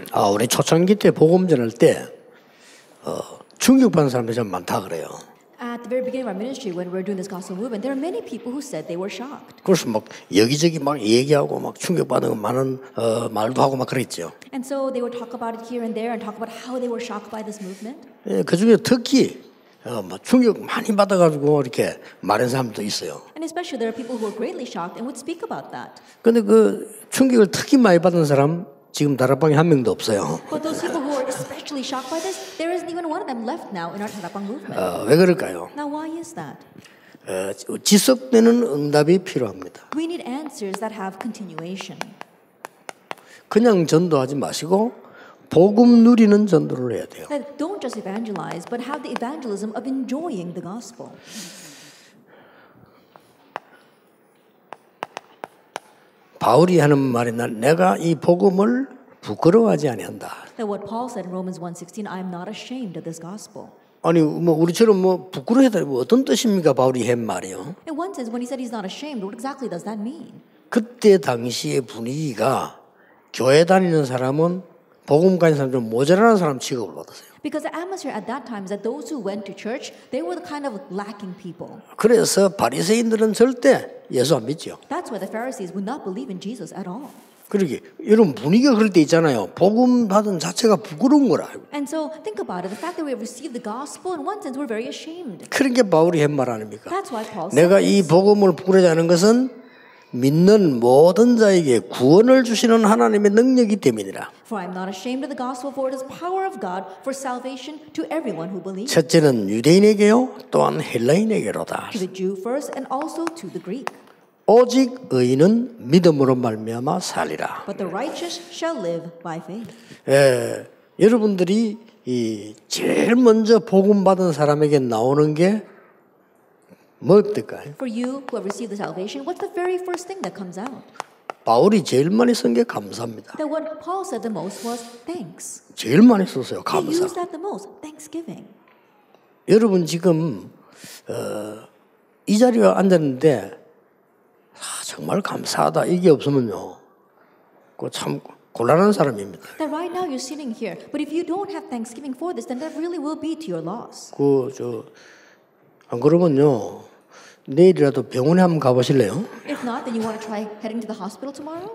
우리 초창기 때 복음 전할 때 충격받는 사람들이 좀 많다 그래요. At the very beginning of our ministry, when we were doing this gospel movement, there are many people who said they were shocked. 그래서 막 여기저기 막 얘기하고 막 충격받는 거 많은 말도 하고 막 그랬죠. And so they would talk about it here and there and talk about how they were shocked by this movement. 예, 그 중에 특히 막 충격 많이 받아가지고 이렇게 말하는 사람도 있어요. And especially there are people who were greatly shocked and would speak about that. 근데 그 충격을 특히 많이 받은 사람 지금 다락방에 한 명도 없어요. But those people who are especially shocked by this, there isn't even one of them left now in our Tarapang movement. 왜 그럴까요? Now, why is that? 지속되는 응답이 필요합니다. We need answers that have continuation. 그냥 전도하지 마시고 복음 누리는 전도를 해야 돼요. That don't just evangelize, but have the evangelism of enjoying the gospel. 바울이 하는 말이 내가 이 복음을 부끄러워하지 아니한다. That what Paul said in Romans 1:16, I am not ashamed of this gospel. 아니 뭐 우리처럼 뭐 부끄러워하다 뭐 어떤 뜻입니까? 바울이 한 말이요. In one sense, when he said he's not ashamed, what exactly does that mean? 그때 당시의 분위기가 교회 다니는 사람은 복음 가진 사람 좀 모자라는 사람 취급을 받았어요. Because the atmosphere at that time is that those who went to church, they were the kind of lacking people. 그래서 바리새인들은 절대 예수 안 믿죠. That's why the Pharisees would not believe in Jesus at all. 그러게 여러분 분위기가 그럴 때 있잖아요. 복음 받은 자체가 부끄러운 거라. And so think about it. The fact that we have received the gospel, in one sense, we're very ashamed. 그러니까 바울이 한 말 아닙니까? That's why Paul said 내가 이 this. 복음을 부끄러워하지 않은 것은 믿는 모든 자에게 구원을 주시는 하나님의 능력이 때문이라. For I am not ashamed of the gospel, for it is power of God for salvation to everyone who believes. 첫째는 유대인에게요, 또한 헬라인에게로다. To the Jew first, and also to the Greek. 오직 의인은 믿음으로 말미암아 살리라. But the righteous shall live by faith. 여러분들이 이 제일 먼저 복음 받은 사람에게 나오는 게 뭐일까요? For you who have received the salvation, what's the very first thing that comes out? 바울이 제일 많이 쓴 게 감사입니다. That what Paul said the most was thanks. 제일 많이 썼어요. He 감사. used that the most, thanksgiving. 여러분 지금 이 자리에 앉았는데 정말 감사하다 이게 없으면요, 그 참 곤란한 사람입니다. That right now you're sitting here, but if you don't have thanksgiving for this, then that really will be to your loss. 안 그러면요, 내일이라도 병원에 한번 가보실래요? If not, then you want to try heading to the hospital tomorrow?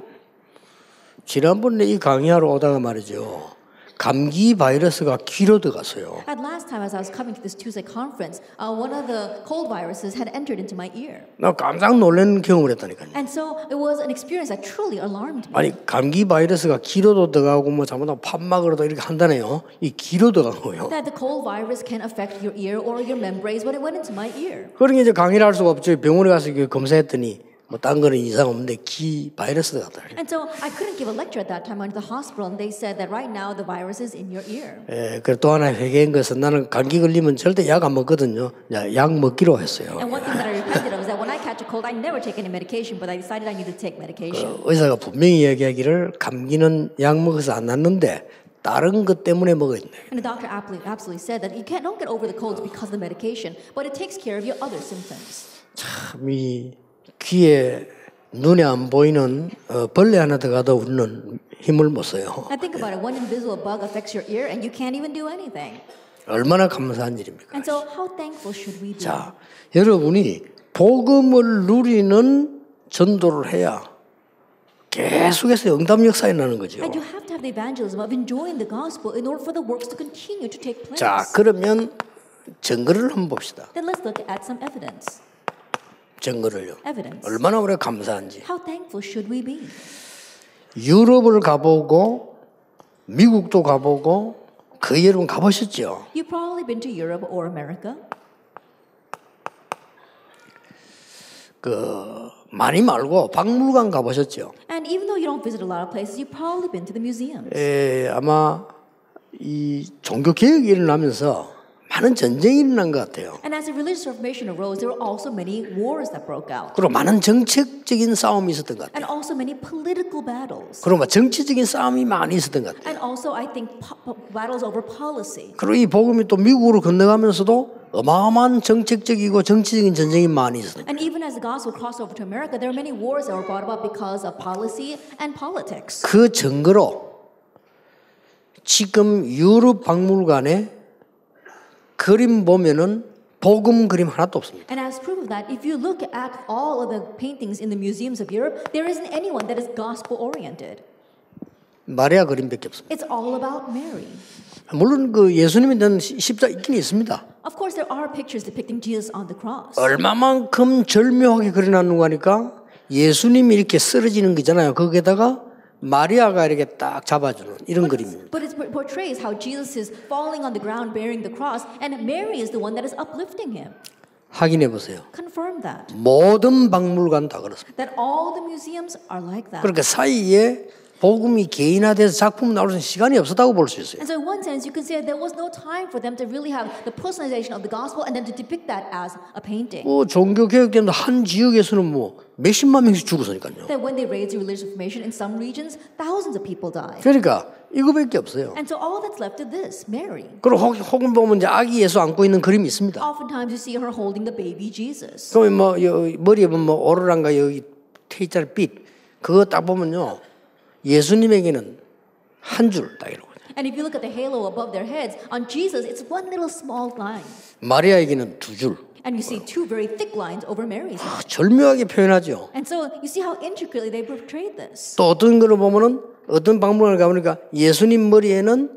지난번에 이 강의하러 오다가 말이죠, 감기 바이러스가 귀로 들어갔어요. At last time, as I was coming to this Tuesday conference, one of the cold viruses had entered into my ear. 나 깜짝 놀란 경험을 했다니까요. And so it was an experience that truly alarmed me. 아니 감기 바이러스가 귀로도 들어가고 뭐 잘못하면 팝막으로도 이렇게 한다네요. 이 귀로 들어간 거예요. That the cold virus can affect your ear or your membranes, but it went into my ear. 그러니 이제 강의를 할 수가 없죠. 병원에 가서 검사했더니 뭐 딴 거는 이상 없는데 귀 바이러스 같다. And so I couldn't give a lecture at that time. I went to the hospital and they said that right now the virus is in your ear. 그리고 또 하나 회개한 것은 나는 감기 걸리면 절대 약 안 먹거든요. 약 먹기로 했어요. And one thing that I repented of is that when I catch a cold, I never take any medication, but I decided I need to take medication. 의사가 분명히 이야기하기를 감기는 약 먹어서 안 낫는데 다른 것 때문에 먹었네. And the doctor absolutely said that you don't get over the colds because of the medication, but it takes care of your other symptoms. 참 이 귀에 눈에 안 보이는 벌레 하나 들어가도 우리는 힘을 못 써요. Now think about it. One invisible bug affects your ear, and you can't even do anything. 얼마나 감사한 일입니까? And so, how thankful should we be? 자, 여러분이 복음을 누리는 전도를 해야 계속해서 응답 역사에 나는 거죠. And you have to have the evangelism of enjoying the gospel in order for the works to continue to take place. 자, 그러면 증거를 한번 봅시다. Then let's look at some evidence. 증거를요. Evidence. 얼마나 우리가 감사한지. How thankful should we be? 유럽을 가보고 미국도 가보고 거의 여러분 가보셨죠? You've probably been to Europe or America. 많이 말고 박물관 가보셨죠? And even though you don't visit a lot of places, you've probably been to the museums. 아마 이 종교 개혁이 일어나면서 많은 전쟁이 일어난 것 같아요. And as the religious reformation arose, there were also many wars that broke out. 그리고 많은 정책적인 싸움이 있었던 것 And 같아요. also many political battles. 그리고 정치적인 싸움이 많이 있었던 것 같아요. And also, I think, battles over policy. 그리고 이 복음이 또 미국으로 건너가면서도 어마어마한 정책적이고 정치적인 전쟁이 많이 있었어요. And even as the gospel crossed over to America, there are many wars that were brought about because of policy and politics. 그 증거로 지금 유럽 박물관에 그림 보면은 복음 그림 하나도 없습니다. And as proof of that, if you look at all of the paintings in the museums of Europe, there isn't anyone that is gospel oriented. 마리아 그림밖에 없습니다. It's all about Mary. 물론 그 예수님에 대한 십자 있긴 있습니다. Of course, there are pictures depicting Jesus on the cross. 얼마만큼 절묘하게 그려놨는가 하니까 예수님이 이렇게 쓰러지는 거잖아요. 거기에다가 마리아가 이렇게 딱 잡아주는 이런 그림입니다. But it portrays how Jesus is falling on the ground bearing the cross, and Mary is the one that is uplifting him. 확인해 보세요. Confirm that. 모든 박물관 다 그렇습니다. That all the museums are like that. 그러니까 사이에 복음이 개인화돼서 작품 나올 수 있는 시간이 없었다고 볼 수 있어요. And so in one sense, you can say there was no time for them to really have the personalization of the gospel and then to depict that as a painting. 종교 개혁 때문에 한 지역에서는 뭐 몇십만 명씩 죽었으니까요. That when they raised the religious reformation in some regions, thousands of people died. 그러니까 이거밖에 없어요. And so all that's left is this, Mary. 그리고 혹은 보면 이제 아기 예수 안고 있는 그림이 있습니다. Oftentimes you see her holding the baby Jesus. 그러면 뭐 머리에 보면 뭐 오로라인가 여기 T자리 빛 그거 딱 보면요. 예수님에게는 한 줄 딱 이러고. And if you look at the halo above their heads, on Jesus, it's one little small line. 마리아에게는 두 줄. And you see two very thick lines over Mary's head. 절묘하게 표현하죠. And so you see how intricately they portrayed this. 또 어떤 거를 보면은 어떤 박물관을 가보니까 예수님 머리에는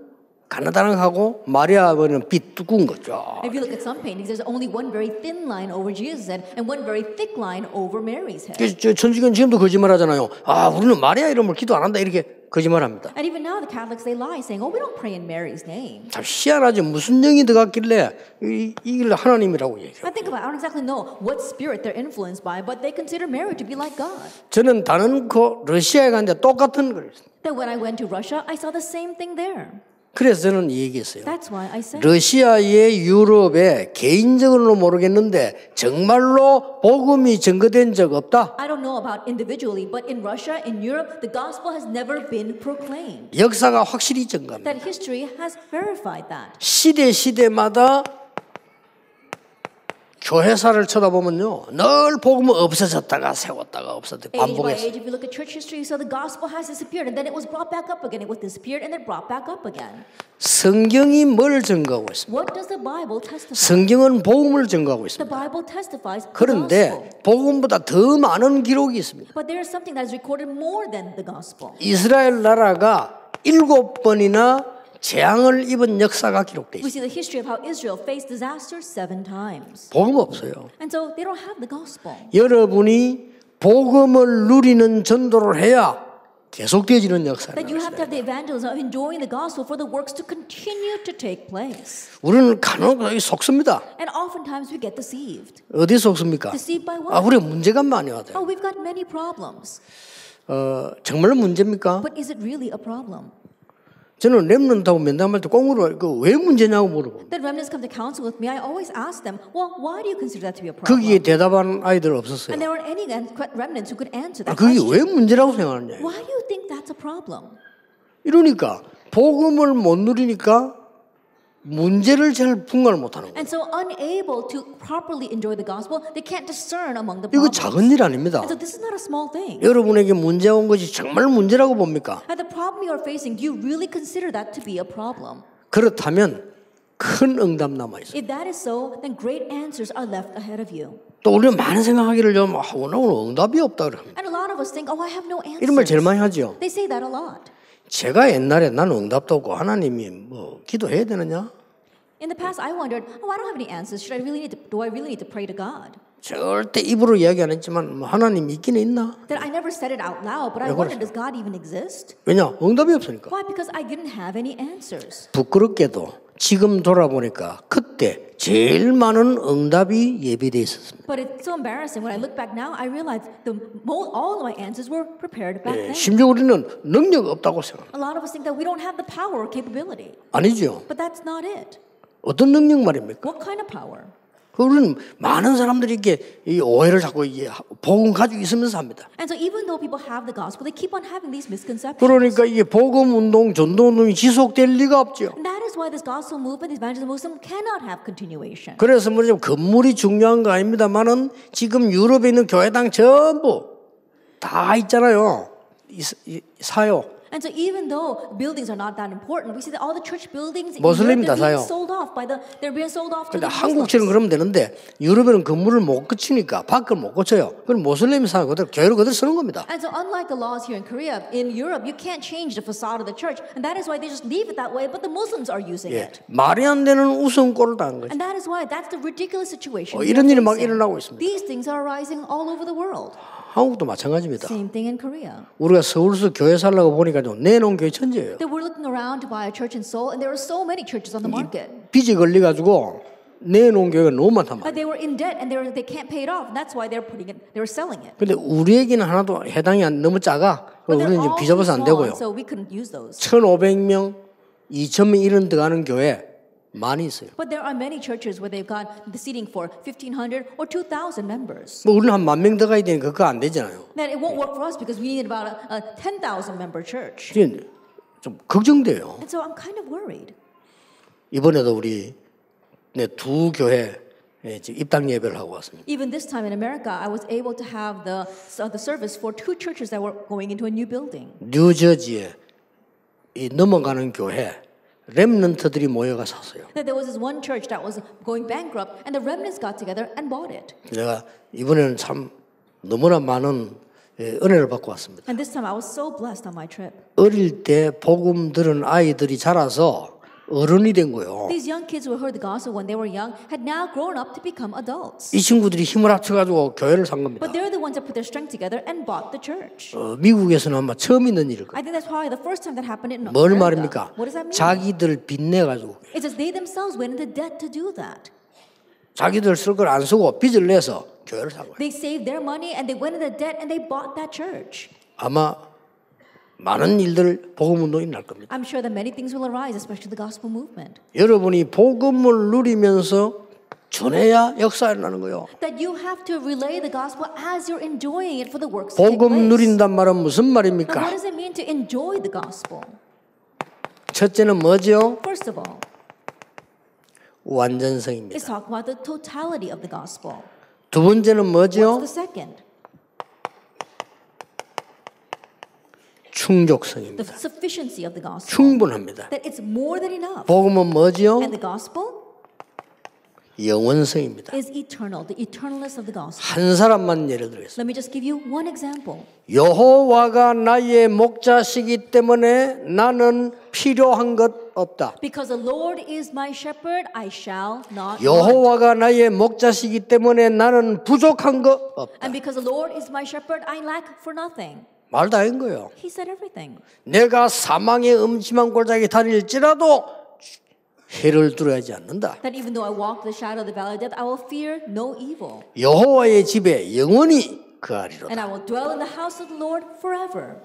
가나다랑하고 마리아 머리는 빛 두꺼운 거죠. If you look at some paintings, there's only one very thin line over Jesus' head and one very thick line over Mary's head. 천주교는 지금도 거짓말하잖아요. 아, 우리는 마리아 이름을 기도 안 한다 이렇게 거짓말합니다. And even now the Catholics, they lie saying, oh, we don't pray in Mary's name. 참 희한하죠. 무슨 영이 들어갔길래 이걸 하나님이라고 얘기해요. I think about it, I don't exactly know what spirit they're influenced by, but they consider Mary to be like God. 저는 다른 러시아에 갔는데 똑같은 걸 했어요. That when I went to Russia, I saw the same thing there. 그래서 저는 얘기했어요. That's why I said 러시아의 유럽에 개인적으로는 모르겠는데 정말로 복음이 증거된 적 없다. I don't know about individually, but in Russia, in Europe, the gospel has never been proclaimed. 역사가 확실히 증거합니다. That history has verified that. 시대마다 교회사를 쳐다보면요, 늘 복음은 없어졌다가 세웠다가 없어졌다가 Age by 반복했어요. age, if you look at church history, so the gospel has disappeared, and then it was brought back up again. It was disappeared, and then brought back up again. 성경이 뭘 증거하고 있습니까? What does the Bible testify? 성경은 복음을 증거하고 The 있습니다. Bible testifies the gospel. 그런데 복음보다 더 많은 기록이 있습니다. But there is something that is recorded more than the gospel. 이스라엘 나라가 7번이나 재앙을 입은 역사가 기록돼 We 있습니다. see the history of how Israel faced disaster 7 times. 복음 없어요. And so they don't have the gospel. 여러분이 복음을 누리는 전도를 해야 계속되어지는 역사를 That you have to 합니다. have the evangelism of enjoying the gospel for the works to continue to take place. 우리는 간혹 속습니다. And oftentimes we get deceived. 어디 속습니까? Deceived by what? 우리가 문제가 많이 와요. Oh, we've got many problems. 정말로 문제입니까? But is it really a problem? 저는 렘넌트하고 면담할 때 꽁으로 왜 문제냐고 물어봅니다. That remnants come to counsel with me, I always ask them, well, why do you consider that to be a 거기에 problem? 대답한 아이들 없었어요. And there weren't any remnants who could answer that 그게 question. 왜 문제라고 생각하느냐. Why do you think that's a problem? 이러니까 복음을 못 누리니까 문제를 잘 분간을 못하는 거예요. And so unable to properly enjoy the gospel, they can't discern among the 이거 problems. 작은 일 아닙니다. And so this is not a small thing. 여러분에게 문제 온 것이 정말 문제라고 봅니까? And the problem you are facing, do you really consider that to be a problem? 그렇다면 큰 응답 남아 있어요. If that is so, then great answers are left ahead of you. 또 우리가 많은 생각하기를 좀 오늘 응답이 없다 그럽니다. And a lot of us think, oh, I have no answers. 이런 말 제일 많이 하죠. They say that a lot. 제가 옛날에 나는 응답도 없고 하나님이 뭐 기도해야 되느냐? In the past, I wondered, oh, I don't have any answers. Do I really need to pray to God? 절대 입으로 이야기 안 했지만 뭐 하나님 있기는 있나? That I never said it out loud, but I wondered, does God even exist? 왜냐? 응답이 없으니까. Why? Because I didn't have any answers. 부끄럽게도 지금 돌아보니까 그때 제일 많은 응답이 예비되어 있었습니다. But it's so embarrassing. When I look back now, I realize all of my answers were prepared back then. 심지어 우리는 능력 없다고 생각합니다. A lot of us think that we don't have the power or capability. 아니죠. But that's not it. 어떤 능력 말입니까? What kind of power? 우리는 많은 사람들이 이렇게 이 오해를 자꾸 복음 가지고 있으면서 합니다. And so even though people have the gospel, they keep on having these misconceptions. 그러니까 이게 복음 운동, 전도 운동이 지속될 리가 없죠. And that is why this gospel movement, this evangelism movement cannot have continuation. 그래서 뭐냐면 건물이 중요한 거 아닙니다만은 지금 유럽에 있는 교회당 전부 다 있잖아요. 이 사요. And so even though buildings are not that important, we see that all the church buildings in 모슬림이 Europe, 다 사요. they're being sold off to 근데 the 한국처럼 Muslims. 그러면 되는데 유럽에는 건물을 못 고치니까 밖을 못 고쳐요. 그럼 모슬림이 사는 그대로 교회를 그대로 쓰는 겁니다. And so unlike the laws here in Korea, in Europe, you can't change the facade of the church. And that is why they just leave it that way, but the Muslims are using 예, it. 말이 안 되는 우스운꼴을 당한 거죠. And that is why that's the ridiculous situation. 이런 일이 막 일어나고 있습니다. These things are arising all over the world. 한국도 마찬가지입니다. Same thing in Korea. 우리가 서울서 교회 살라고 보니까 좀 내놓은 교회 천지예요. That we're looking around to buy a church in Seoul, and there are so many churches on the market. 빚이 걸려가지고 내놓은 교회가 너무 많단 말이에요. They were in debt and they can't pay it off. And that's why they were selling it. 근데 우리에게는 하나도 해당이 너무 작아. But they're 우리는 all 좀 too 비좁아서 안 small, 되고요. so we couldn't use those. 1,500명, 2,000명 이런 들어가는 교회 많이 있어요. But there are many churches where they've got the seating for 1,500 or 2,000 members. 뭐 우리는 한 10,000명 들어가야 되니까 그거 안 되잖아요. Then it won't work for us because we need about a 10,000 member church. 좀 걱정돼요. And so I'm kind of worried. 이번에도 우리 두 교회 지금 입당 예배를 하고 왔습니다. Even this time in America, I was able to have the service for 2 churches that were going into a new building. 뉴저지에 이 넘어가는 교회 렘넌트들이 모여가 샀어요. That there was this one church that was going bankrupt, and the remnants got together and bought it. 내가 이번에는 참 너무나 많은 은혜를 받고 왔습니다. And this time I was so blessed on my trip. 어릴 때 복음 들은 아이들이 자라서 어른이 된 거예요. These young kids who heard the gospel when they were young had now grown up to become adults. 이 친구들이 힘을 합쳐가지고 교회를 산 겁니다. But they're the ones that put their strength together and bought the church. 미국에서는 아마 처음 있는 일일 거예요. I think that's probably the first time that happened in 뭘 America. 말입니까? What does that mean? 자기들 빚내가지고 It says they themselves went into debt to do that. 자기들 쓸 걸 안 쓰고 빚을 내서 교회를 산 거예요. They saved their money and they went into debt and they bought that church. 아마 많은 일들 복음 운동이 날 겁니다. I'm sure that many things will arise, especially the gospel movement. 여러분이 복음을 누리면서 전해야 역사 일어나는 거예요. That you have to relay the gospel as you're enjoying it for the works to take 복음 place. 누린단 말은 무슨 Now, what 말입니까? does it mean to enjoy the gospel? 첫째는 뭐죠? First of all, 완전성입니다. it's talking about the totality of the gospel. 두 번째는 What's 뭐죠? the second? The 충족성입니다. sufficiency of the gospel. 충분합니다. That it's more than enough. 복음은 뭐죠? And the gospel 영원성입니다. is eternal, the eternalness of the gospel. 한 사람만 예를 들겠습니다. Let me just give you one example. 여호와가 나의 목자시기 때문에 나는 필요한 것 없다. Because the Lord is my shepherd, I shall not want. 여호와가 나의 목자시기 때문에 나는 부족한 것 없다. And because the Lord is my shepherd, I lack for nothing. 말 다 한 거예요. He said everything. 내가 사망의 음침한 골짜기 다닐지라도 해를 두려워하지 않는다. That even though I walk the shadow of the valley of death, I will fear no evil. 여호와의 집에 영원히 거하리로다. And I will dwell in the house of the Lord forever.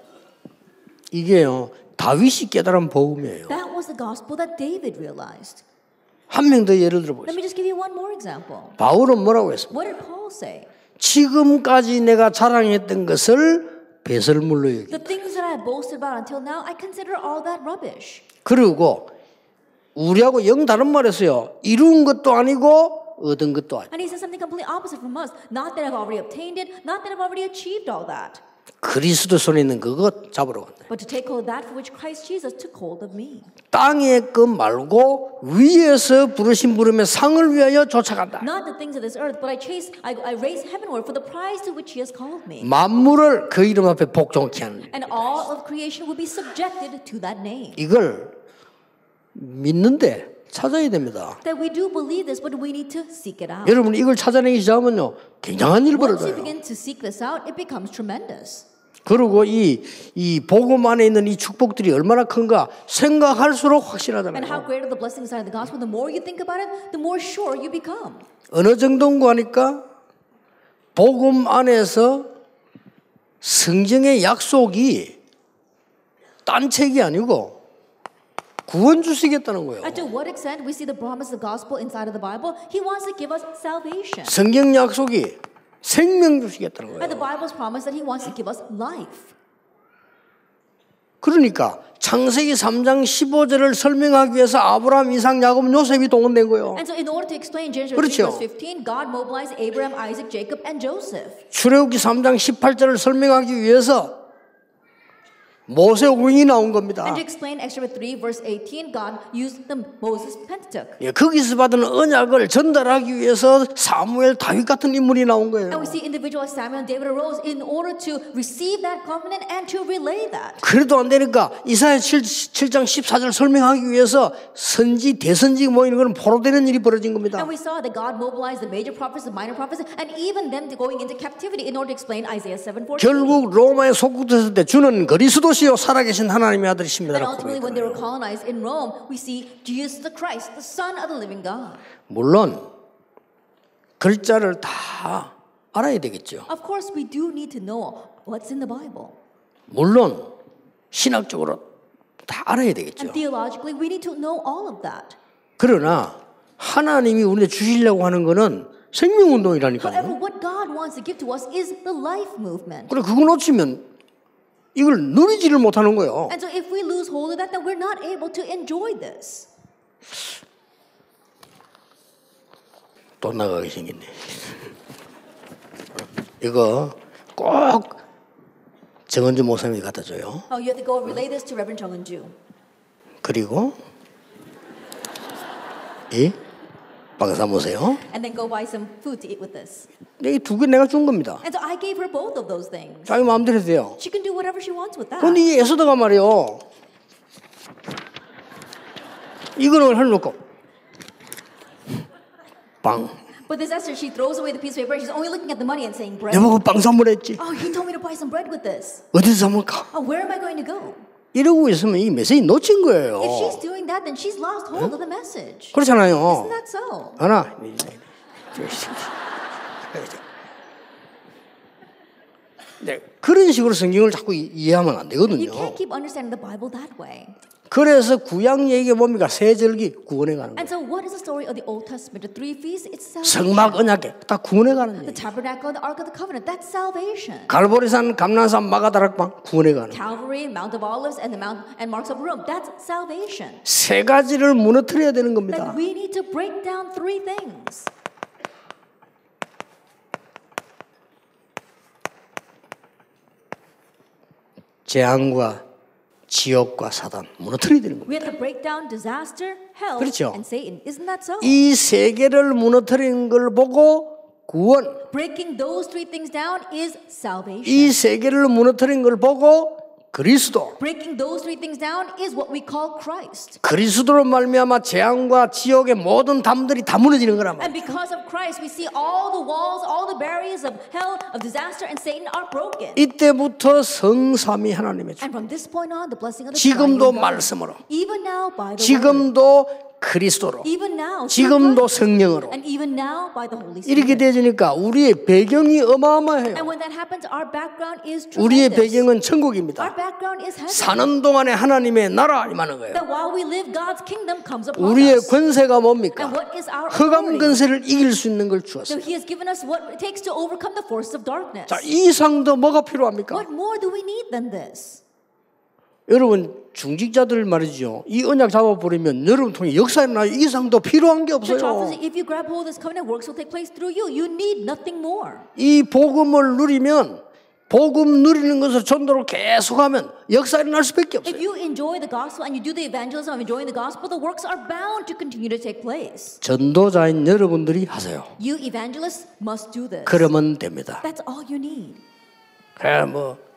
이게요 다윗이 깨달은 복음이에요. That was the gospel that David realized. 한 명 더 예를 Let 들어보겠습니다. me just give you one more example. 바울은 뭐라고 했습니까? What did Paul say? 지금까지 내가 자랑했던 것을 배설물로 여기. The things that I boasted about until now, I consider all that rubbish. 그리고 우리하고 영 다른 말했어요. 이룬 것도 아니고 얻은 것도 아니고. And he said something completely opposite from us. Not that I've already obtained it, not that I've already achieved all that, 그리스도 손에 있는 그것 잡으러 간다. but to take hold of that for which Christ Jesus took hold of me. 땅의 것 말고 위에서 부르신 부름의 상을 위하여 쫓아간다. Not the things of this earth, but I raise heavenward for the prize to which he has called me. 만물을 그 이름 앞에 복종케 하는. And all of creation will be subjected to that name. 이걸 믿는데 찾아야 됩니다. That we do believe this, but we need to seek it out. 여러분 이걸 찾아내기 시작하면요 굉장한 일 Once you 벌어져요. begin to seek this out, it becomes tremendous. 그리고 이 복음 안에 있는 이 축복들이 얼마나 큰가 생각할수록 확실하다는 And how 거예요. great are the blessings inside the gospel? The more you think about it, the more sure you become. 어느 정도인가 하니까 복음 안에서 성경의 약속이 딴 책이 아니고 구원 주시겠다는 거예요. And to what extent we see the promise of the gospel inside of the Bible? He wants to give us salvation. 성경 약속이 생명 주시겠다는 And the 거예요. Bible's promise that He wants to give us life. 그러니까 창세기 3장 15절을 설명하기 위해서 아브라함, 이삭, 야곱, 요셉이 동원된 거예요. And so in order to explain Genesis 3 그렇죠. verse 15, God mobilized Abraham, Isaac, Jacob, and Joseph. 출애굽기 3장 18절을 설명하기 위해서 모세 오경이 나온 겁니다. And to explain Exodus 3 verse 18, God used the Moses Pentateuch. 예, 거기서 받은 언약을 전달하기 위해서 사무엘, 다윗 같은 인물이 나온 거예요. And we see individuals Samuel and David arose in order to receive that covenant and to relay that. 그래도 안 되니까 이사야 7장 14절 설명하기 위해서 선지, 대선지 모이는 건 포로되는 일이 벌어진 겁니다. And we saw that God mobilized the major prophets, the minor prophets, and even them going into captivity in order to explain Isaiah 7:14. 결국 로마에 속국됐을 때 주는 그리스도시요 살아계신 하나님의 And 아들이십니다. ultimately, when they were colonized in Rome, we see Jesus the Christ, the Son of the living God. 물론 글자를 다 알아야 되겠죠. Of course, we do need to know what's in the Bible. 물론 신학적으로 다 알아야 되겠죠. And theologically, we need to know all of that. 그러나 하나님이 우리한테 주시려고 하는 거는 생명운동이라니까요. However, what God wants to give to us is the life movement. 그래 그거 놓치면 이걸 누리지를 못하는 거예요. And so if we lose hold of that, then we're not able to enjoy this. 또 나가게 생겼네. 이거 꼭 정은주 목사님이 갖다 줘요. Oh, you have to go relay this to Reverend Chung Eun-ju. 그리고 이 빵사 보세요. And then go buy some food to eat with this. 이 두 개 내가 준 겁니다. And so I gave her both of those things. 자기 마음대로 해도 돼요. She can do whatever she wants with that. 근데 이 에스더가 말이요. 이거를 해놓고 빵. But this Esther, she throws away the piece of paper. She's only looking at the money and saying bread. 내보고 빵 선물했지. Oh, you told me to buy some bread with this. 어디서 사먹을까? Oh, where am I going to go? 이러고 있으면 이 메시지 놓친 거예요. If she's doing that, then she's lost hold of the message. 그렇잖아요. Isn't that so? 하나. 네, 그런 식으로 성경을 자꾸 이해하면 안 You 되거든요. can't keep understanding the Bible that way. 그래서 구약 얘기가 뭡니까? 세절기 구원해 가는 And 거예요. so what is the story of the Old Testament? The three feasts, it's salvation. 성막 언약계 다 구원해 가는 The 거예요. tabernacle and the ark of the covenant, that's salvation. 갈보리산, 감난산, 마가다락방 구원해 가는 거예요. Calvary, Mount of Olives, and the Mount and Marks of Rome, that's salvation. 세 가지를 무너뜨려야 되는 겁니다. Then we need to break down three things. 재앙과 지옥과 사단 무너뜨려야 되는 겁니다. We have to break down disaster, hell, 그렇죠. and Satan. Isn't that so? 이 세 개를 무너뜨리는 걸 보고 구원, Breaking those three things down is salvation. 이 세 개를 무너뜨리는 걸 보고 그리스도, Breaking those three things down is what we call Christ. 그리스도로 말미암아 재앙과 지옥의 모든 담들이 다 무너지는 거란 말이에요. And because of Christ, we see all the walls, all the barriers of hell, of disaster, and Satan are broken. 이때부터 성삼위 하나님의 주. And from this point on, the blessing of the 지금도 triune God, 말씀으로, even now by the word, 지금도 그리스도로, even now, through 지금도 Christ, 성령으로 and even now by the Holy 이렇게 Spirit. 되니까 우리의 배경이 어마어마해요. And when that happens, our background is 우리의 tremendous. 배경은 Our 천국입니다. background is heaven. 사는 동안에 하나님의 나라 임하는 거예요. That while we live, God's kingdom comes upon 우리의 us. 권세가 뭡니까? And what is our 흑암 authority? 권세를 이길 수 있는 걸 So 주었어요. He has given us what it takes to overcome the forces of darkness. 자, 이 이상도 뭐가 필요합니까? What more do we need than this? 여러분 중직자들 말이죠. 이 언약 잡아버리면 여러분 통해 역사에 나요. 이 이상도 필요한 게 Church 없어요. officers, if you grab hold of this covenant, works will take place through you. You need nothing more. 이 복음을 누리면 복음 누리는 것을 전도로 계속하면 역사 일어날 수밖에 If 없어요. you enjoy the gospel and you do the evangelism of enjoying the gospel, the works are bound to continue to take place. 전도자인 여러분들이 하세요. You evangelists must do this. 그러면 됩니다. That's all you need. 그래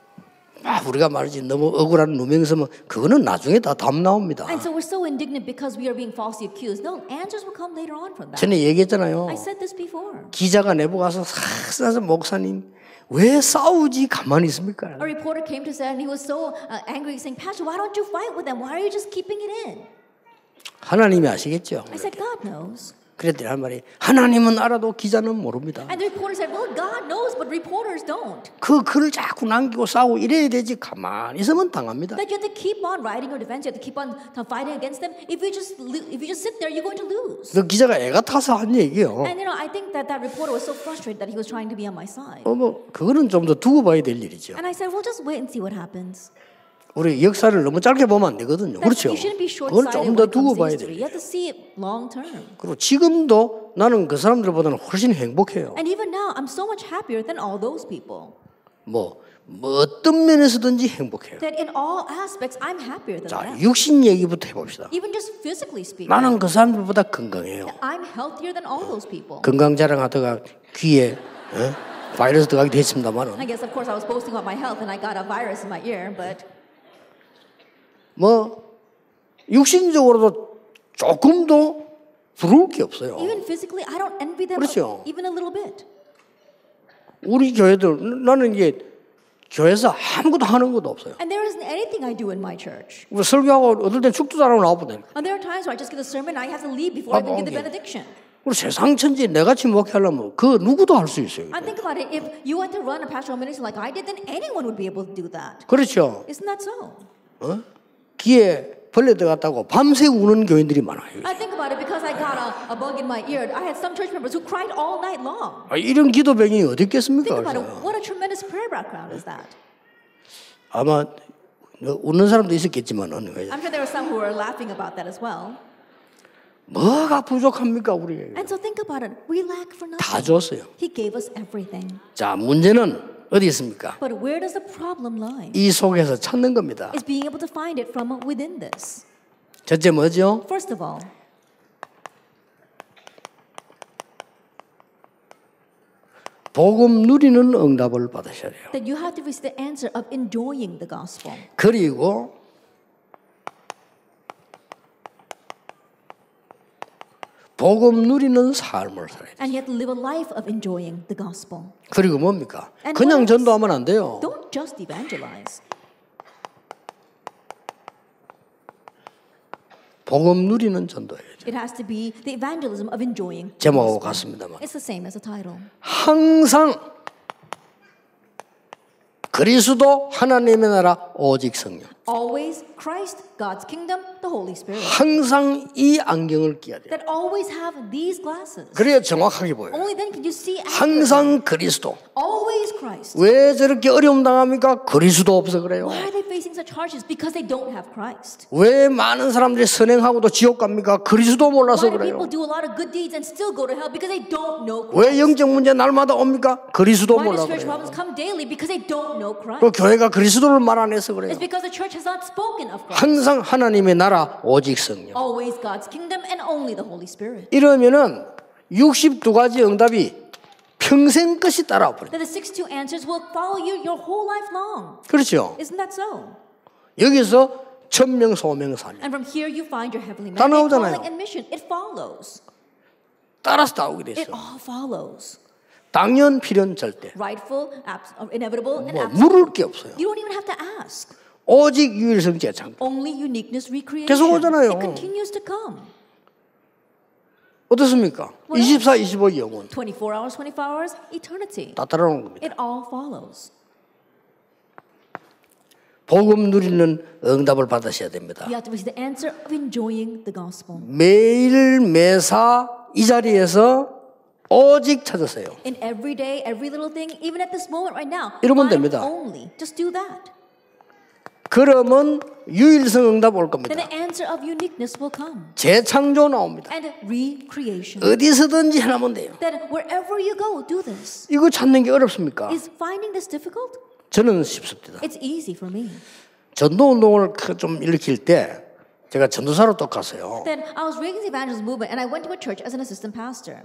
우리가 말이지 너무 억울한 누명서면 그거는 나중에 다 답 나옵니다. And so we're so indignant because we are being falsely accused. No, answers will come later on from that. 전에 얘기했잖아요. I said this before. 기자가 내보고 가서 싹 목사님 왜 싸우지 가만히 있습니까? A reporter came to say, and he was so angry, saying, Pastor, why don't you fight with them? Why are you just keeping it in? 하나님이 아시겠죠. I said, God knows. 그랬더니 할 말이 하나님은 알아도 기자는 모릅니다. And the reporter said, well, God knows, but reporters don't. 그 글을 자꾸 남기고 싸우고 이래야 되지 가만히 있으면 당합니다. That you have to keep on writing your defense. You have to keep on fighting against them. If you just sit there, you're going to lose. 그 기자가 애가 타서 한 얘기예요. And I think that reporter was so frustrated that he was trying to be on my side. 그거는 좀 더 두고 봐야 될 일이죠. And I said, well, just wait and see what happens. 우리 역사를 너무 짧게 보면 안 되거든요. 그렇죠? You shouldn't be 그걸 short-sighted 좀 when 더 it comes 두고 to 봐야 history. 돼요. You have to see it long term. 그리고 지금도 나는 그 사람들보다는 훨씬 행복해요. And even now, I'm so much happier than all those people. 뭐 어떤 면에서든지 행복해요. That in all aspects, I'm happier than 자, them. 육신 얘기부터 해봅시다. Even just physically speaking, 나는 그 사람들보다 건강해요. I'm healthier than all those people. 건강 자랑하다가 귀에 바이러스 들어가기도 했습니다만은 I guess, of course, I was boasting about my health and I got a virus in my ear, but 뭐 육신적으로도 조금도 부러울 게 없어요. even physically, I don't envy them 그렇죠. even a little bit. 우리 교회들 나는 이게 교회에서 아무것도 하는 것도 없어요. And there isn't anything I do in my church. 뭐 설교하고 어떨 땐 축도 잘하고 나와보네. And there are times where I just give a sermon and I have to leave before I even give the benediction. 우리 세상 천지 내같이 목회하려면 그 누구도 할 수 있어요. I think about it, if you went to run a pastoral ministry like I did, then anyone would be able to do that. 그렇죠. Isn't that so? 귀에 벌레 들어갔다고 밤새 우는 교인들이 많아요. I think about it because I got a bug in my ear. I had some church members who cried all night long. 이런 기도병이 어디 있겠습니까? Think about it. 그래서. What a tremendous prayer background is that? 아마 웃는 사람도 있었겠지만 I'm sure there were some who were laughing about that as well. 뭐가 부족합니까 우리? And so think about it. We lack for 다 nothing. 줬어요. He gave us everything. 자, 문제는 어디 있습니까? But where does the problem lie? 이 속에서 찾는 겁니다. Is being able to find it from within this. 첫째 뭐죠? First of all, 복음 누리는 응답을 받으셔야 돼요. that you have to receive the answer of enjoying the gospel. 그리고 복음 누리는 삶을 살아야 돼요. And you have to live a life of enjoying the gospel. 그리고 뭡니까? And 그냥 what else? 전도하면 안 돼요. Don't just evangelize. 복음 누리는 전도예요. It has to be the evangelism of enjoying the 제목하고 gospel. 같습니다만 It's the same as the title. 항상 그리스도 하나님의 나라 오직 성령. Always Christ, God's kingdom, the Holy Spirit. 항상 이 안경을 끼야 돼요. That always have these glasses. 그래야 정확하게 보여요. Only then can you see accurately. 항상 그리스도. Always Christ. 왜 저렇게 어려움 당합니까? 그리스도 없어 그래요. Why are they facing such hardships? Because they don't have Christ. 왜 많은 사람들이 선행하고도 지옥 갑니까? 그리스도 몰라서 Why do 그래요. people do a lot of good deeds and still go to hell? Because they don't know Christ. 왜 영적 문제 날마다 옵니까? 그리스도 Why do 몰라 spiritual 그래요. problems come daily? Because they don't know 그 Christ. 교회가 그리스도를 말 안 해서 그래요. It's because the church has not spoken of Christ. 항상 하나님의 나라 오직 성령. Always God's kingdom and only the Holy Spirit. 이러면은 62가지 응답이 평생 끝이 따라와 버려요. That the 62 answers will follow you your whole life long. 그렇죠. Isn't that so? 여기서 천명 소명 사명 And from here you find your heavenly 다 mandate, 나오잖아요. calling and mission. It follows. 따라서 나오게 It 됐어. all follows. 당연 필연 절대. Rightful, inevitable, and 뭐 absolute. 물을 게 없어요. You don't even have to ask. 오직 유일성 재창. Only uniqueness recreation. 계속 오잖아요. It continues to come. 어떻습니까? 24, 25 영원 24 hours, 24 hours, eternity. 다 따라오는 겁니다. It all follows. 복음 누리는 응답을 받으셔야 됩니다. You have to receive the answer of enjoying the gospel. 매일 매사 이 자리에서 오직 찾으세요. In every day, every little thing, even at this moment right now. 이러면 find 됩니다. only. Just do that. 그러면 유일성 응답 올 겁니다. Then the answer of uniqueness will come. 재창조 나옵니다. And recreation. 어디서든지 하나면 돼요. That wherever you go, do this. 이거 찾는 게 어렵습니까? Is finding this difficult? 저는 쉽습니다. It's easy for me. 전도 운동을 좀 일으킬 때 제가 전도사로 또 갔어요. Then I was raising the evangelist movement and I went to a church as an assistant pastor.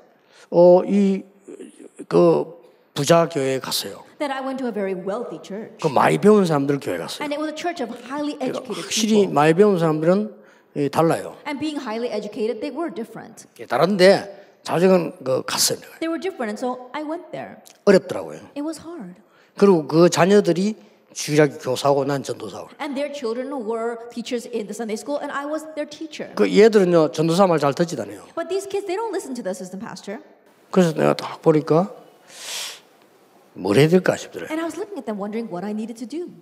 그 부자 교회에 갔어요. Then I went to a very wealthy church. 그 많이 배운 사람들 교회 갔어요. And it was a church of highly educated 확실히 people. 많이 배운 사람들은 달라요. And being highly educated, they were different. 다른데 자식은 갔어요. They were different, and so I went there. 어렵더라고요. It was hard. 그리고 그 자녀들이 주일학교 교사하고 난 전도사고. And their children were teachers in the Sunday school, and I was their teacher. 그 얘들은요 전도사 말 잘 듣지 않아요. But these kids, they don't listen to the assistant pastor. 그래서 내가 딱 보니까 뭘 해야 될까 싶더라고요. And I was looking at them, wondering what I needed to do.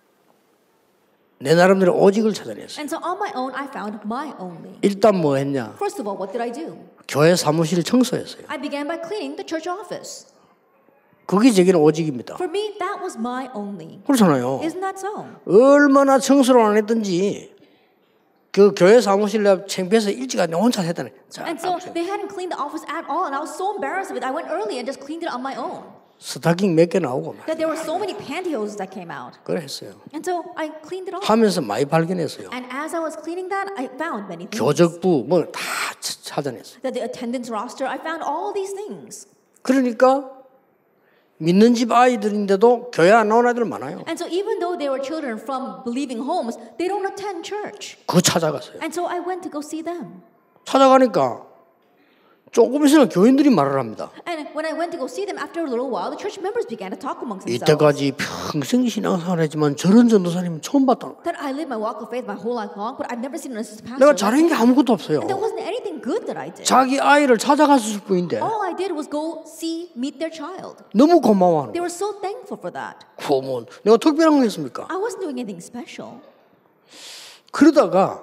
내 나름대로 오직을 찾아냈어요. And so on my own, I found my only. 일단 뭐 했냐? First of all, what did I do? 교회 사무실 청소했어요. I began by cleaning the church office. 그게 제게는 오직입니다. For me, that was my only. 그렇잖아요. Isn't that so? 얼마나 청소를 안 했든지 그 교회 사무실 내가 창피해서 일찍 안 혼자 했다네. And so they hadn't cleaned the office at all, and I was so embarrassed of it. I went early and just cleaned it on my own. 스타킹 몇 개 나오고 막 that there were so many pantyhose that came out. 그래 했어요. And so I cleaned it all. 하면서 많이 발견했어요. And as I was cleaning that, I found many things. 교적부 뭐 다 찾아냈어요. That the attendance roster, I found all these things. 그러니까 믿는 집 아이들인데도 교회 안 나온 아이들 많아요. And so even though they were children from believing homes, they don't attend church. 그거 찾아갔어요. And so I went to go see them. 찾아가니까 조금 있으면 교인들이 말을 합니다. And when I went to go see them, after a little while, the church members began to talk amongst themselves. 이때까지 평생 신앙생활했지만 저런 전도사님 처음 봤다. That I lived my walk of faith my whole life long, but I've never seen an assistant 내가 pastor. 잘한 게 아무것도 없어요. And there wasn't anything good that I did. 자기 아이를 찾아갔을 뿐인데 All I did was go meet their child. 너무 고마워하는 They 거예요. were so thankful for that. 그러면 내가 특별한 거 했습니까? I wasn't doing anything special. 그러다가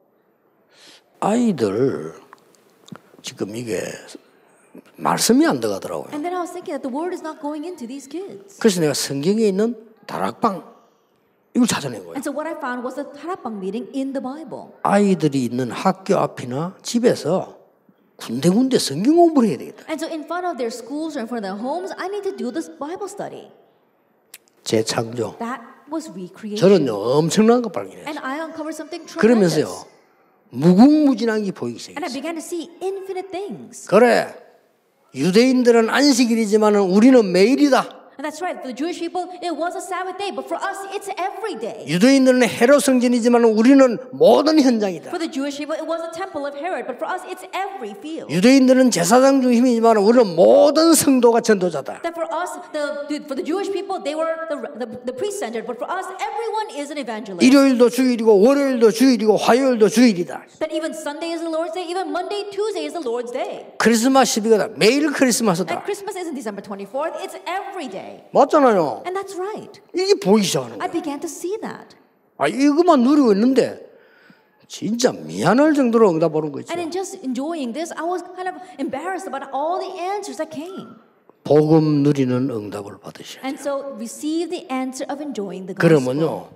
아이들 지금 이게 말씀이 안 들어가더라고요. And then I was thinking that the word is not going into these kids. 그래서 내가 성경에 있는 다락방 이걸 찾아낸 거예요. And so what I found was a 다락방 meeting in the Bible. 아이들이 있는 학교 앞이나 집에서 군데군데 성경 공부를 해야 되겠다. And so in front of their schools or in front of their homes, I need to do this Bible study. 재창조. That was recreation. 저는 엄청난 거 발견했어요. And I uncovered something 그러면서요 tremendous. 무궁무진한 게 보이기 And I 시작했어요. began to see infinite things. 그래 유대인들은 안식일이지만 우리는 매일이다. And that's right. For the Jewish people, it was a Sabbath day. But for us, it's every day. 유대인들은 헤롯 성전이지만 우리는 모든 현장이다. For the Jewish people, it was a temple of Herod. But for us, it's every field. 유대인들은 제사장 중심이지만 우리는 모든 성도가 전도자다. That for us, for the Jewish people, they were the priest-centered. But for us, everyone is an evangelist. 일요일도 주일이고 월요일도 주일이고 화요일도 주일이다. That even Sunday is the Lord's day, even Monday, Tuesday is the Lord's day. 크리스마스 12가다 매일 크리스마스다. And Christmas isn't December 24th, it's every day. 맞잖아요. And that's right. 이게 보이기 시작하는 I 거예요. began to see that. 아 이것만 누리고 있는데 진짜 미안할 정도로 응답 오는 거 있죠. And in just enjoying this, I was kind of embarrassed about all the answers that came. 복음 누리는 응답을 받으셔야 돼요. And so receive the answer of enjoying the gospel. 그러면요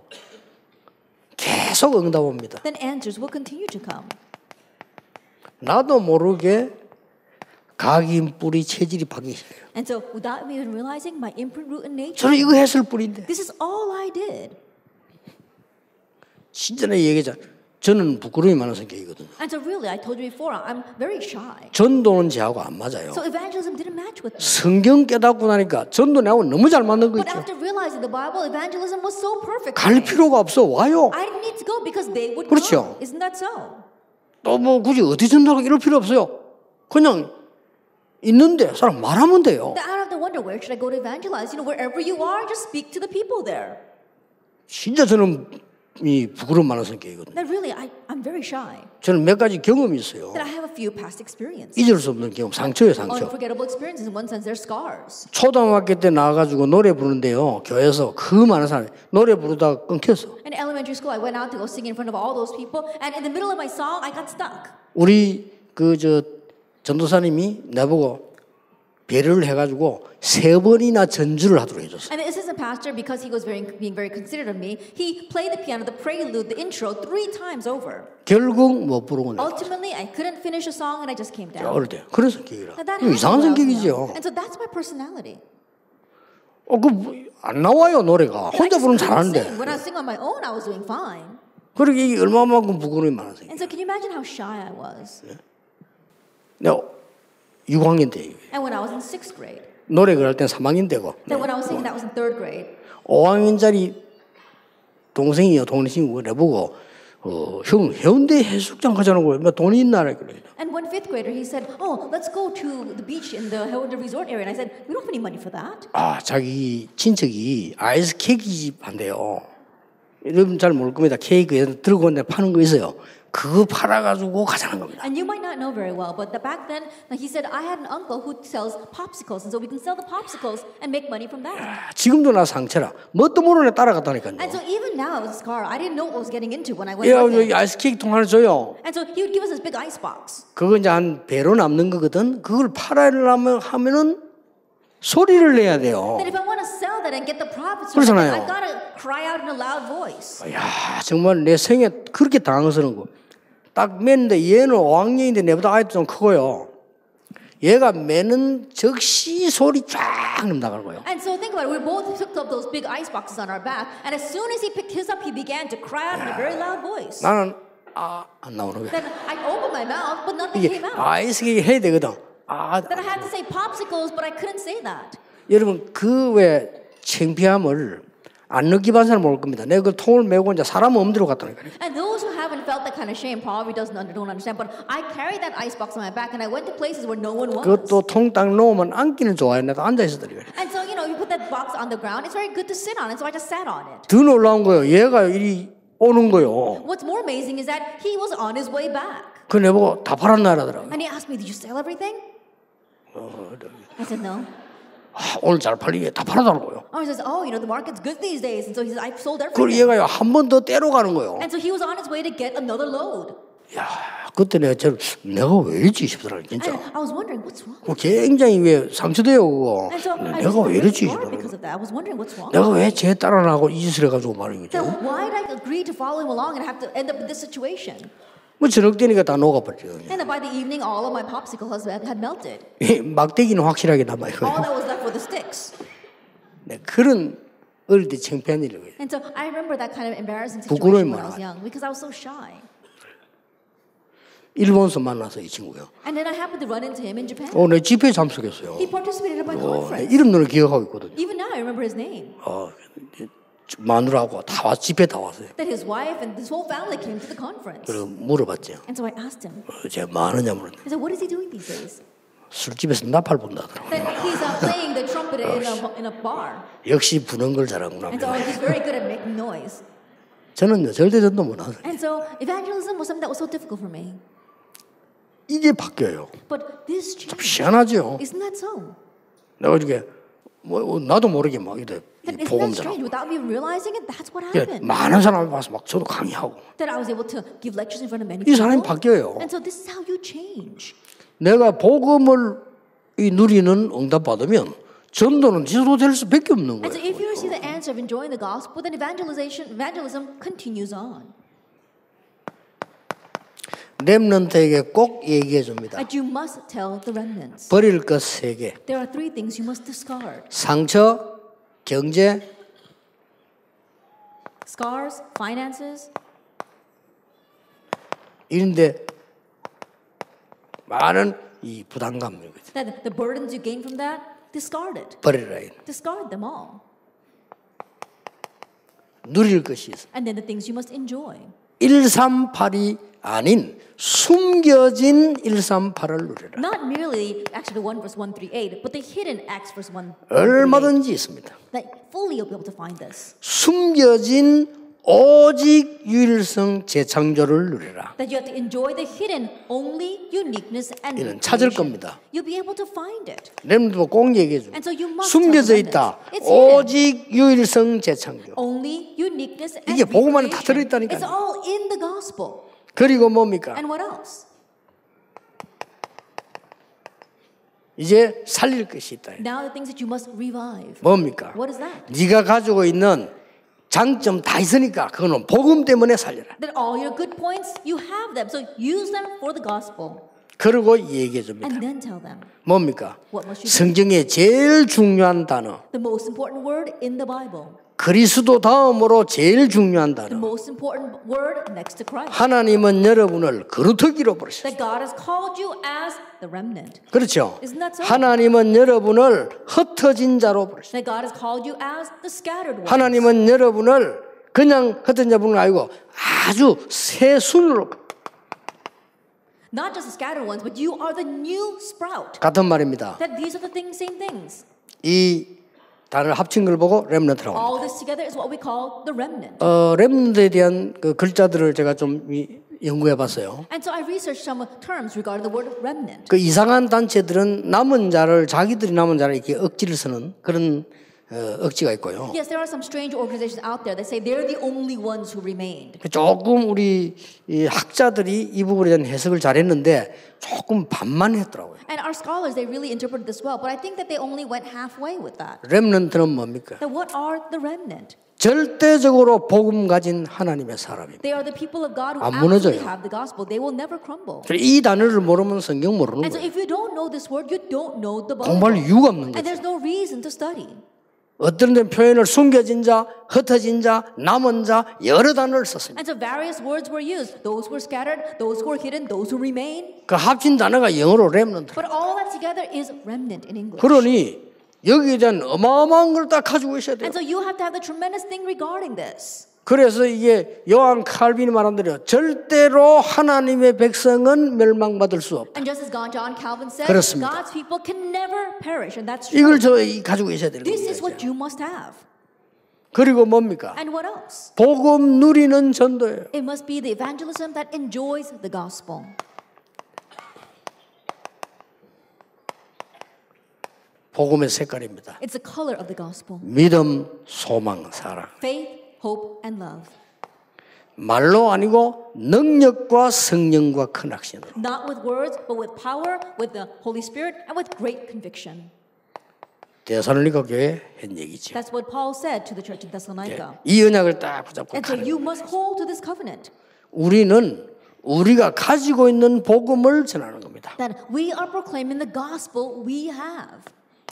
계속 응답 옵니다. Then answers will continue to come. 나도 모르게 각인 뿌리 체질이 바뀌기 시작해요. And so without me even realizing my imprint, root, and nature, 저는 이거 했을 뿐인데 this is all I did. 진짜 내 얘기자. 저는 부끄러움이 많은 성격이거든요. And so really, I told you before, I'm very shy. 전도는 저하고 안 맞아요. So evangelism didn't match with me. 성경 깨닫고 나니까 전도 나하고 너무 잘 맞는 거 But 있죠. after realizing the Bible, evangelism was so perfect. for 갈 me. 필요가 없어 와요. I didn't need to go because they would 그렇죠. come. Isn't that so? 또 뭐 굳이 어디 전도하고 이럴 필요 없어요. 그냥 있는데 사람 말하면 돼요. I don't have to wonder where should I go to evangelize. You know, wherever you are, just speak to the people there. 진짜 저는 이 부끄러움 많은 성격이거든요. That really, I'm very shy. 저는 몇 가지 경험이 있어요. That I have a few past experiences. 잊을 수 없는 경험, 상처예요, 상처. Unforgettable experiences. In one sense, they're scars. 초등학교 때 나와가지고 노래 부르는데요. 교회에서 그 많은 사람이 노래 부르다가 끊겼어. In elementary school, I went out to go sing in front of all those people, and in the middle of my song, I got stuck. 우리 전도사님이 나보고 배려를 해가지고 3번이나 전주를 하도록 해줬어. And the assistant pastor, because he was being very considerate of me, he played the piano, the prelude, the intro 3 times over. 결국 못 부르고 내가 Ultimately, I couldn't finish a song, and I just came down. 어릴 때 그런 성격이라. And that 이상한 happened when I was 성격이죠. young. And so that's my personality. 안 나와요 노래가. 혼자 부르면 sing. 잘하는데. When I sing on my own, I was doing fine. 그러게 이게 얼마만큼 부끄러움이 많은 성격. And so can you imagine how shy I was? 내가 6학년 때 And when I was in 6th grade. 노래 그럴 땐 3학년 때고 Then when I was singing, that was in 3rd grade. 5학년짜리 동생이요 동생이 내보고 형 해운대 해수욕장 가자는 거예요. 뭐 돈이 있나 그래. And one 5th grader, he said, "Oh, let's go to the beach in the Haeundae Resort area." And I said, "We don't have any money for that." 아 자기 친척이 아이스 케이크 집 한대요. 여러분 잘 모를 겁니다. 케이크 들고 온데 파는 거 있어요. 그거 팔아가지고 가자는 겁니다. And you might not know very well, but back then, he said, I had an uncle who sells popsicles, and so we can sell the popsicles and make money from that. 지금도 나 상처라. 뭣도 모르네 따라갔다니까요. And so even now, it was a scar. I didn't know what I was getting into when I went 야, with 여기 him. 아이스 케이크 통 하나 줘요. And so he would give us this big ice box. 그거 이제 한 배로 남는 거거든. 그걸 팔아려면 하면은 소리를 내야 돼요. That if I want to sell that and get the profits from it, 그렇잖아요. I've got to cry out in a loud voice. 야, 정말 내 생에 그렇게 당황스러운 거. 딱 맸는데 얘는 5학년인데 내보다 아이도 좀 크고요. 얘가 매는 즉시 소리 쫙 나가는 거예요. And so think about it. We both took up those big ice boxes on our back, and as soon as he picked his up, he began to cry out in a very loud voice. 나는 안 나오는 거야. Then I opened my mouth, but nothing 이게 came out. 아이스케이크 해야 되거든. Then I had to say popsicles, but I couldn't say that. 여러분 그 왜 창피함을 안 느끼는 사람 올 겁니다. 내가 그 통을 메고 이제 사람 엄대로 갔다니까. And those who haven't felt that kind of shame probably don't understand. But I carried that ice box on my back, and I went to places where no one was. 그것도 통 딱 놓으면 앉기는 좋아요. 내가 앉아 있었더니. And so you put that box on the ground. It's very good to sit on it. So I just sat on it. 더 놀라운 거예요. 얘가 이리 오는 거요. What's more amazing is that he was on his way back. 그 내보고 다 팔았나 하더라고요. And he asked me, "Did you sell everything?" I said no. 오늘 잘 팔리게 다 팔아달라고요. Oh, he says, "Oh, the market's good these days." And so he says, "I've sold 그리고 everything." 얘가요 한 번 더 떼러 가는 거예요. And so he was on his way to get another load. 야, 그때 내가 왜 이러지 싶더라고요, 진짜. And I was wondering, what's wrong? 굉장히 왜 상처돼요, 그거. And so I 내가 왜 was 이러지 scared because of that. I was wondering what's wrong. 내가 왜 쟤 따라 나가고 이 짓을 해가지고 말이죠. So why did I agree to follow him along and have to end up in this situation? 뭐 저녁 되니까 다 녹아버렸죠. And then by the evening, all of my popsicles had melted. 막대기는 확실하게 남아요. All that was left were the sticks. 네, 그런 어릴 때 창피한 일이에요. And so I remember that kind of embarrassing 부끄러움이 situation when I was 많아요. young because I was so shy. 일본에서 만나서 이 친구요. And then I happened to run into him in Japan. 내 집회에 참석했어요. He participated in my 내 conference. 이름도 기억하고 있거든요. Even now, I remember his name. 마누라하고 다 집회 다 왔어요. That his wife and his whole family came to the conference. 그리고 물어봤죠. And so I asked him. 제가 뭐 하느냐 물었는데 I said, "What is he doing these days?" 술집에서 나팔 분다더라고요. That he's playing the trumpet in a bar. 역시 부는 걸 잘하구나. And so he's very good at making noise. 저는요 절대 전도 못하거든요. And so evangelism was something that was so difficult for me. 이게 바뀌어요. But this changed. 희한하죠. Isn't that so? 내가 이렇게 나도 모르게 막 이래 That isn't that 복음 strange? 전하고 Without me realizing it, that's what 예, happened. 많은 사람이 와서 막 저도 강의하고 That I was able to give lectures in front of many 이 사람이 people. 바뀌어요. And so this is how you change. 내가 복음을 누리는 응답 받으면 전도는 지속될 수밖에 없는 And so if 거예요. you receive the answer of enjoying the gospel, then evangelism continues on. 렘넌트에게 꼭 얘기해 줍니다. And you must tell the remnants. 버릴 것 3개. There are 3 things you must discard. 상처, 경제, Scars, finances, 이런데 많은 이 부담감이거든요. that the burdens you gain from that, discard it. 버리라. Discard them all. 누릴 것이 있어. And then the things you must enjoy. 138이 아닌 숨겨진 138을 누리라. Not merely actually the 1 verse 138, but the hidden Acts verse 1. 얼마든지 있습니다. That fully you'll be able to find this. 숨겨진 오직 유일성 재창조를 누리라. That you have to enjoy the hidden only uniqueness and 이는 찾을 recreation. 겁니다. You'll be able to find it. 렘도 꼭 얘기해 줘. And so you must 숨겨져 tell the 있다. remnants. It's hidden. 오직 유일성 재창조. Only uniqueness and 이게 복음 안에 다 recreation. 들어있다니까요. It's all in the gospel. 그리고 뭡니까? And what else? 이제 살릴 것이 있다. Now the things that you must revive. 뭡니까? What is that? 네가 가지고 있는 장점 다 있으니까 그거는 복음 때문에 살려라. That all your good points, you have them. So use them for the gospel. 그리고 얘기해 줍니다. And then tell them. 뭡니까? What must you do? 성경의 제일 중요한 단어, The most important word in the Bible. 그리스도 다음으로 제일 중요한 The 단어. most important word next to Christ. 하나님은 여러분을 거루터기로 부르셨어요. That God has called you as the remnant. 그렇죠? Isn't that so? 하나님은 여러분을 흩어진 자로 부르셨어요. That God has called you as the scattered ones. 하나님은 여러분을 그냥 흩어진 자분은 아니고 아주 새 순으로 Not just the scattered ones, but you are the new sprout. 같은 말입니다. That these are the same things. 이 단어를 합친 걸 보고 렘넌트라고 합니다. All this together is what we call the remnant. 렘넌트에 대한 그 글자들을 제가 좀 연구해 봤어요. And so I researched some terms regarding the word remnant. 그 이상한 단체들은 남은 자를 자기들이 남은 자를 이렇게 억지를 쓰는 그런 억지가 있고요. Yes, there are some strange organizations out there that say they're the only ones who remained. 조금 우리 이 학자들이 이 부분에 대한 해석을 잘했는데 조금 반만 했더라고요. And our scholars, they really interpreted this well, but I think that they only went halfway with that. 렘넌트는 뭡니까? That what are the remnant? 절대적으로 복음 가진 하나님의 사람입니다. They are the people of God who 안 absolutely 무너져요. have the gospel. They will never crumble. 이 단어를 모르면 성경 모르는 And so 거예요. if you don't know this word, you don't know the Bible. 공부할 이유가 없는 And 거죠. there's no reason to study. 어떤 데는 표현을 숨겨진 자, 흩어진 자, 남은 자 여러 단어를 썼습니다. And so various words were used. Those who were scattered, those who were hidden, those who remain. 그 합친 단어가 영어로 렘넌트. But all that together is remnant in English. 그러니 여기에 대한 어마어마한 걸 딱 가지고 있어야 돼요. And so you have to have the tremendous thing regarding this. 그래서 이게 요한 칼빈이 말한 대로 절대로 하나님의 백성은 멸망받을 수 없다. And just as John Calvin said, 그렇습니다. God's people can never perish. And that's true. 이걸 가지고 있어야 되는 This is what 거죠. you must have. 그리고 뭡니까? And what else? 복음 누리는 전도예요. It must be the evangelism that enjoys the gospel. 복음의 색깔입니다. It's the color of the gospel. 믿음, 소망, 사랑. Faith, hope, and love. 말로 아니고 능력과 성령과 큰 확신으로. Not with words, but with power, with the Holy Spirit, and with great conviction. 데살로니가 교회 한 얘기죠. That's what Paul said to the church in Thessalonica. 이 언약을 딱 붙잡고 And so 가는 you 거예요. must hold to this covenant. 우리는 우리가 가지고 있는 복음을 전하는 겁니다. That we are proclaiming the gospel we have.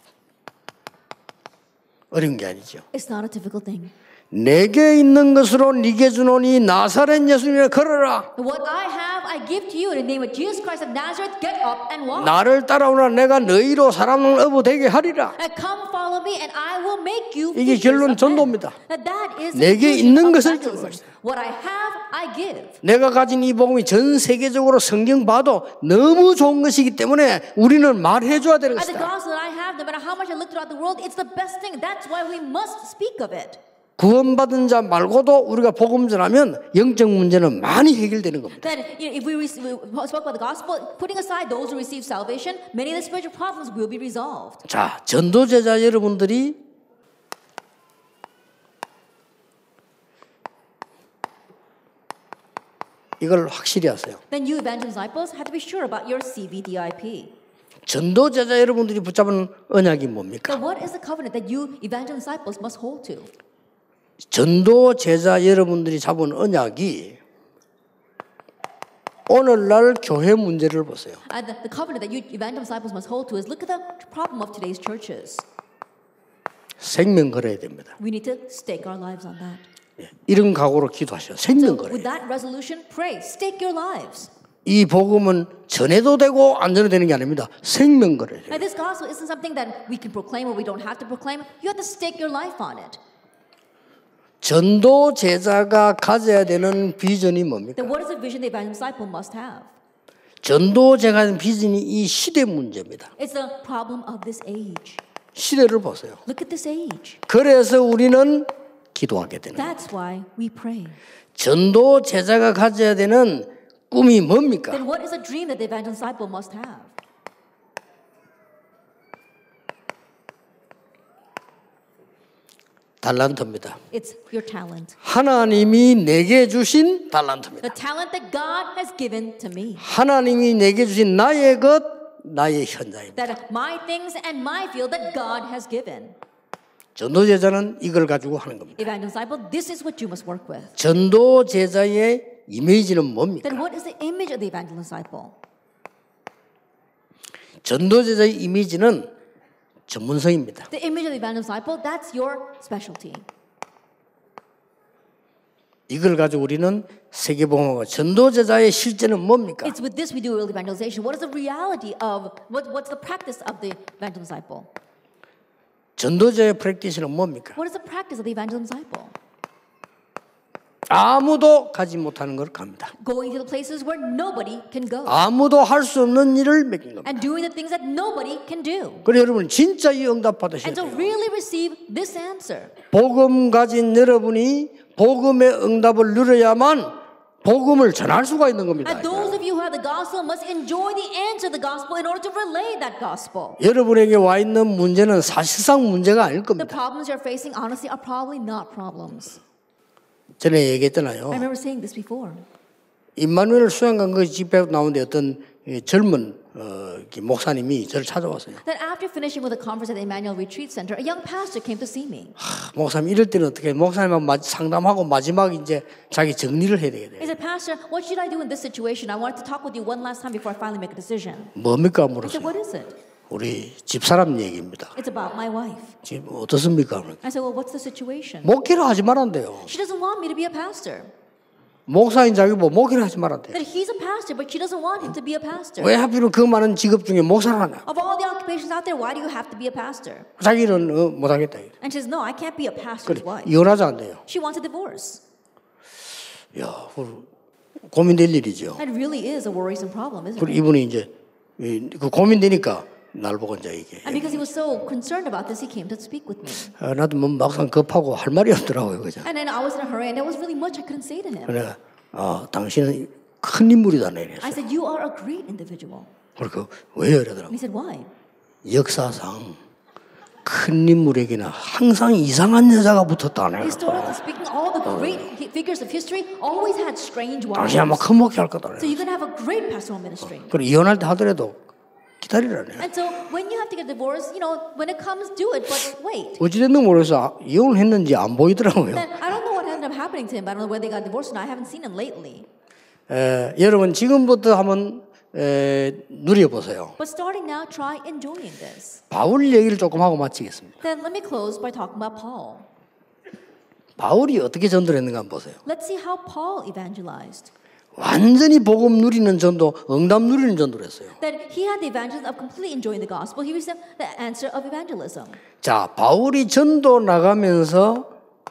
어려운 게 아니죠. It's not a difficult thing. 내게 있는 것으로 네게 주노니 나사렛 예수님을 걸어라. What I have, I give to you in the name of Jesus Christ of Nazareth. Get up and walk. 나를 따라오라. 내가 너희로 사람을 어부되게 하리라. And come follow me, and I will make you. 이게 fishers 결론 of men. 전도입니다. That is the 내게 conclusion 있는 of 것을 evangelism. 주는 What I have, I give. 내가 가진 이 복음이 전 세계적으로 성경 봐도 너무 좋은 것이기 때문에 우리는 말해줘야 되는 And the 것이다. gospel that I have, no matter how much I look throughout the world, it's the best thing. That's why we must speak of it. 구원받은 자 말고도 우리가 복음 전하면 영적 문제는 많이 해결되는 겁니다. That if we spoke about the gospel, putting aside those who receive salvation, many of the spiritual problems will be resolved. 자, 전도제자 여러분들이 이걸 확실히 하세요. Then you evangelist disciples have to be sure about your CVDIP. 전도제자 여러분들이 붙잡은 언약이 뭡니까? So what is the covenant that you evangelist disciples must hold to? 전도제자 여러분들이 잡은 언약이 오늘날 교회 문제를 보세요. The covenant that you evangelist disciples must hold to is look at the problem of today's churches. 생명 걸어야 됩니다. We need to stake our lives on that. 이런 각오로 기도하셔. So 생명 with 걸어야. that resolution, pray, stake your lives. 이 복음은 전해도 되고 안 전해도 되는 게 아닙니다. 생명 걸어야 돼요. And this gospel isn't something that we can proclaim or we don't have to proclaim. You have to stake your life on it. 전도 제자가 가져야 되는 비전이 뭡니까? Then what is the vision the evangelist disciple must have? 전도 제가 하는 비전이 이 시대 문제입니다. It's the problem of this age. 시대를 보세요. Look at this age. 그래서 우리는 기도하게 되는 거예요. That's why we pray. 전도 제자가 가져야 되는 꿈이 뭡니까? Then what is a dream that the evangelist disciple must have? 달란트입니다. It's your talent. 하나님이 내게 주신 달란트입니다. The talent that God has given to me. 하나님이 내게 주신 나의 것, 나의 현장입니다. That my things and my field that God has given. 전도 제자는 이걸 가지고 하는 겁니다. Evangelist disciple, this is what you must work with. 전도 제자의 이미지는 뭡니까? Then what is the image of the evangelist disciple? 전도 제자의 이미지는 전문성입니다. The image of the evangelist disciple, that's your specialty. 이걸 가지고 우리는 세계복음과 전도 제자의 실제는 뭡니까? It's with this we do real evangelization. What is the reality of what's the practice of the evangelist disciple? 전도자의 프랙티스는 뭡니까? What is the practice of the evangelist disciple? 아무도 가지 못하는 걸 갑니다. Going to the places where nobody can go. 아무도 할 수 없는 일을 맡긴 겁니다. And doing the things that nobody can do. 그래서 여러분 진짜 이 응답 받으셔야 And so 돼요. really receive this answer. 복음 가진 여러분이 복음의 응답을 누려야만 복음을 전할 수가 있는 겁니다. And those of you who have the gospel must enjoy the answer of the gospel in order to relay that gospel. 여러분에게 와 있는 문제는 사실상 문제가 아닐 The 겁니다. problems you're facing, honestly, are probably not problems. 전에 얘기했잖아요. I remember saying this before. 임마누엘 수양관 그 집회 나오는데 어떤 젊은 목사님이 저를 찾아왔어요. That after finishing with a conference at the Emmanuel Retreat Center, a young pastor came to see me. 목사님 이럴 때는 어떻게 목사님하고 상담하고 마지막에 이제 자기 정리를 해야 되겠네. He said, Pastor, what should I do in this situation? I wanted to talk with you one last time before I finally make a decision. 뭡니까 I said, 물었어요. what is it? 우리 집사람 얘기입니다. It's about my wife. 지금 어떻습니까? I said, well, what's the situation? 목회를 하지 말란대요. She doesn't want me to be a pastor. 목사인 자기고 목회를 하지 말란대요. That he's a pastor, but she doesn't want him to be a pastor. 왜 하필은 그 많은 직업 중에 목사를 하냐? Of all the occupations out there, why do you have to be a pastor? 자기는 못하겠다. And she says, no, I can't be a pastor's 그래, wife. 이혼하자 안 돼요. She wants a divorce. 야, 고민될 일이죠. That really is a worrisome problem, isn't 그리고 it? 이분이 이제 그 고민되니까 날 보고 이제 이게 And because he was so concerned about this, he came to speak with me. 나도 뭐 막상 급하고 할 말이 없더라고요, 그죠? And then I was in a hurry, and there was really much I couldn't say to him. 내가 당신은 큰 인물이다 I 내렸어. said, you are a great individual. 그리고 왜 And 이러더라고? he said, why? 역사상 큰 인물에게는 항상 이상한 여자가 붙었다네. Historically speaking, all the great figures of history always had strange wives. 당신 아마 큰 목회 할 거다. So you're going to have a great pastoral ministry. 그리고 이혼할 때 하더라도 기다리라네. And so when you have to get divorced, you know, when it comes, do it, but wait. 어찌됐든 모르겠어. 이혼을 했는지 안 보이더라고요. Then I don't know what ended up happening to him. I don't know whether they got divorced or not. I haven't seen him lately. 여러분 지금부터 한번 누려보세요. But starting now, try enjoying this. 바울 얘기를 조금 하고 마치겠습니다. Then let me close by talking about Paul. 바울이 어떻게 전도를 했는가 한번 보세요. Let's see how Paul evangelized. 완전히 복음 누리는 전도, 응답 누리는 전도를 했어요. That he had the evangelism of completely enjoying the gospel. He received the answer of evangelism. 자, 바울이 전도 나가면서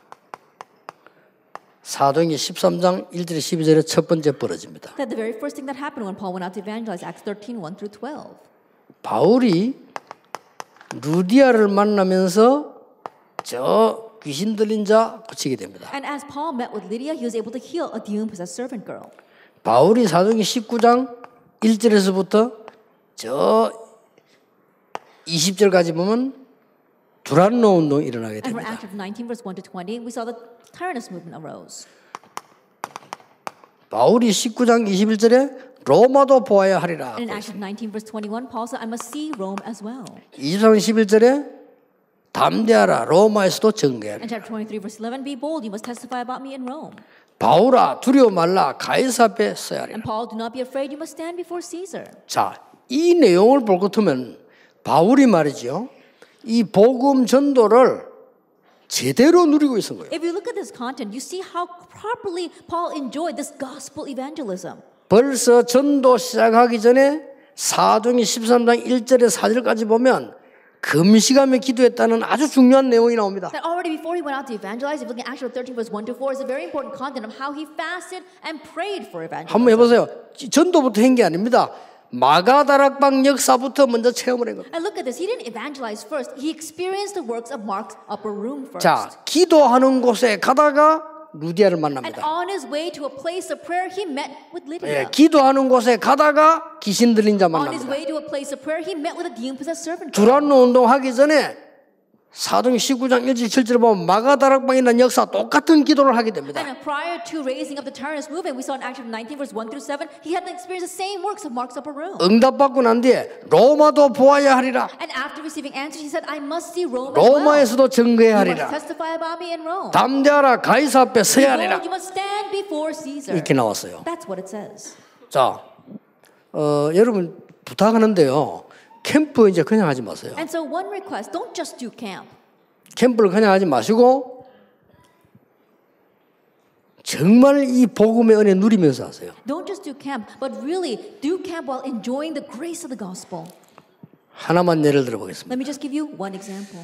사도행전 13장 1절 12절에 첫 번째 벌어집니다. That the very first thing that happened when Paul went out to evangelize, Acts 13, 1 through 12. 바울이 루디아를 만나면서 저 귀신 들린 자 고치게 됩니다. And as Paul met with Lydia, he was able to heal a demon-possessed servant girl. 바울이 사도행전 19장 1절에서부터 저 20절까지 보면 두란노 운동이 일어나게 And from 됩니다. Acts 19, verse 1 to 20, we saw the Tyrannus movement arose. 바울이 19장 21절에 로마도 보아야 하리라. And in Acts 19, verse 21, Paul said, I must see Rome as well. 23장 11절에 담대하라 로마에서도 증거하라. And chapter 23, verse 11, be bold, you must testify about me in Rome. 바울아 두려워 말라 가이사 앞에 서야 하리라. And Paul, do not be afraid, you must stand before Caesar. 자, 이 내용을 볼 것 같으면 바울이 말이죠. 이 복음 전도를 제대로 누리고 있는 거예요. If you look at this content, you see how properly Paul enjoyed this gospel evangelism. 벌써 전도 시작하기 전에 사도행전 13장 1절에 4절까지 보면 금식하며 기도했다는 아주 중요한 내용이 나옵니다. That already before he went out to evangelize, if you look at Acts 13, verse 1 to 4, is a very important content of how he fasted and prayed for evangelism. 한번 해보세요. 전도부터 한 게 아닙니다. 마가다락방 역사부터 먼저 체험을 한 겁니다. And look at this. He didn't evangelize first. He experienced the works of Mark's upper room first. 자, 기도하는 곳에 가다가 루디아를 And 만납니다. on his way to a place of prayer, he met with Lydia. 기도하는 곳에 가다가 귀신 들린 자 On his 만납니다. way to a place of prayer, he met with a demon-possessed servant girl. 두란노 운동하기 전에 사도행전 19장 1절 7절에 보면 마가다락방에 있는 역사 똑같은 기도를 하게 됩니다. And prior to raising up the Tyrannus movement, we saw in Acts 19, verse 1 through 7, he had experienced the same works of Mark's upper room. 응답받고 난 뒤에 로마도 보아야 하리라. And after receiving answers, he said, I must see Rome as well. 로마에서도 증거해야 You must 하리라. testify about me in Rome. 담대하라 가이사 앞에 서야 하리라. Behold, you must stand before Caesar. 이렇게 나왔어요. That's what it says. 자, 여러분 부탁하는데요. 캠프 이제 그냥 하지 마세요. And so one request, don't just do camp. 캠프를 그냥 하지 마시고 정말 이 복음의 은혜 누리면서 하세요. Don't just do camp, but really do camp while enjoying the grace of the gospel. 하나만 예를 들어보겠습니다. Let me just give you one example.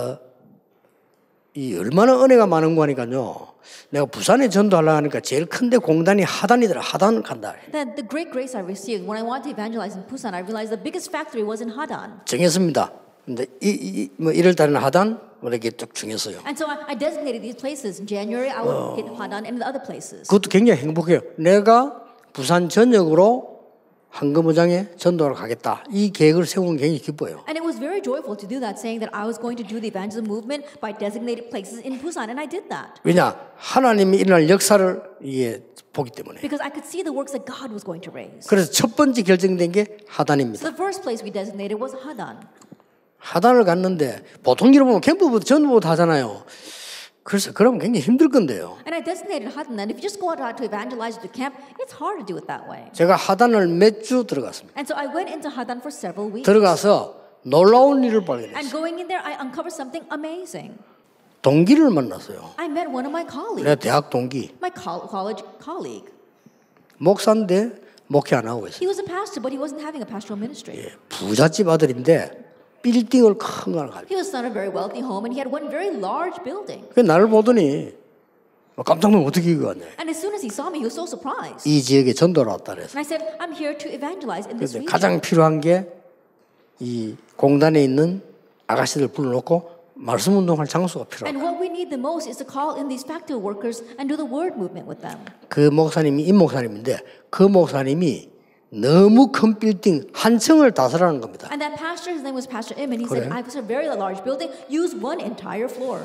이 얼마나 은혜가 많은 거 하니까요. 내가 부산에 전도하려고 하니까 제일 큰데 공단이 하단이더라. 하단 간다. That the great grace I received when I wanted to evangelize in Busan, I realized the biggest factory was in Hadan. 정했습니다. 근데 뭐 1월 달에는 하단 이렇게 쭉 정했어요. And so I designated these places. In January, I would hit Hadan and the other places. 그것도 굉장히 행복해요. 내가 부산 전역으로 황금무장에 전도하러 가겠다. 이 계획을 세우는 게 굉장히 기뻐요. And it was very joyful to do that, saying that I was going to do the evangelism movement by designated places in Busan, and I did that. 왜냐? 하나님이 일어날 역사를 이게 보기 때문에. Because I could see the works that God was going to raise. 그래서 첫 번째 결정된 게 하단입니다. So the first place we designated was Hadan. 하단을 갔는데 보통 길을 보면 캠프부터 전부터 하잖아요. 그래서 그러면 굉장히 힘들 건데요. And I designated Hadan, and if you just go out to evangelize the camp, it's hard to do it that way. 제가 하단을 몇 주 들어갔습니다. And so I went into Hadan for several weeks. 들어가서 놀라운 일을 And 발견했어요. going in there, I uncovered something amazing. 동기를 만났어요. I met one of my 내 colleagues, 대학 동기. my college colleague. 목사인데 목회 안 하고 있어요. He was a pastor, but he wasn't having a pastoral ministry. 부잣집 아들인데 빌딩을 큰 걸 가지고. He was son of a very wealthy home, and he had one very large building. 그 나를 보더니 깜짝 놀라 어떻게 이거 왔냐. And as soon as he saw me, he was so surprised. 이 지역에 전도를 왔다 그래서. And I said, I'm here to evangelize in this 근데 region. 가장 필요한 게 이 공단에 있는 아가씨들 불러놓고 말씀 운동할 장소가 필요하다. And what we need the most is to call in these factory workers and do the word movement with them. 그 목사님이 임 목사님인데 그 목사님이 너무 큰 빌딩 한 층을 다스라는 겁니다. And that pastor, his name was Pastor Im, and he said, 그래? I was a very large building, use one entire floor.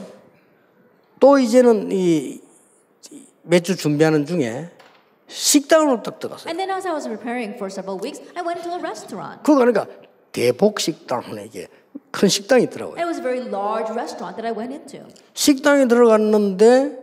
또 이제는 이 몇 주 준비하는 중에 식당으로 딱 들어갔어요. And then as I was preparing for several weeks, I went into a restaurant. 그거 그러니까 대복 식당 이게 큰 식당이 있더라고요. It was a very large restaurant that I went into. 식당에 들어갔는데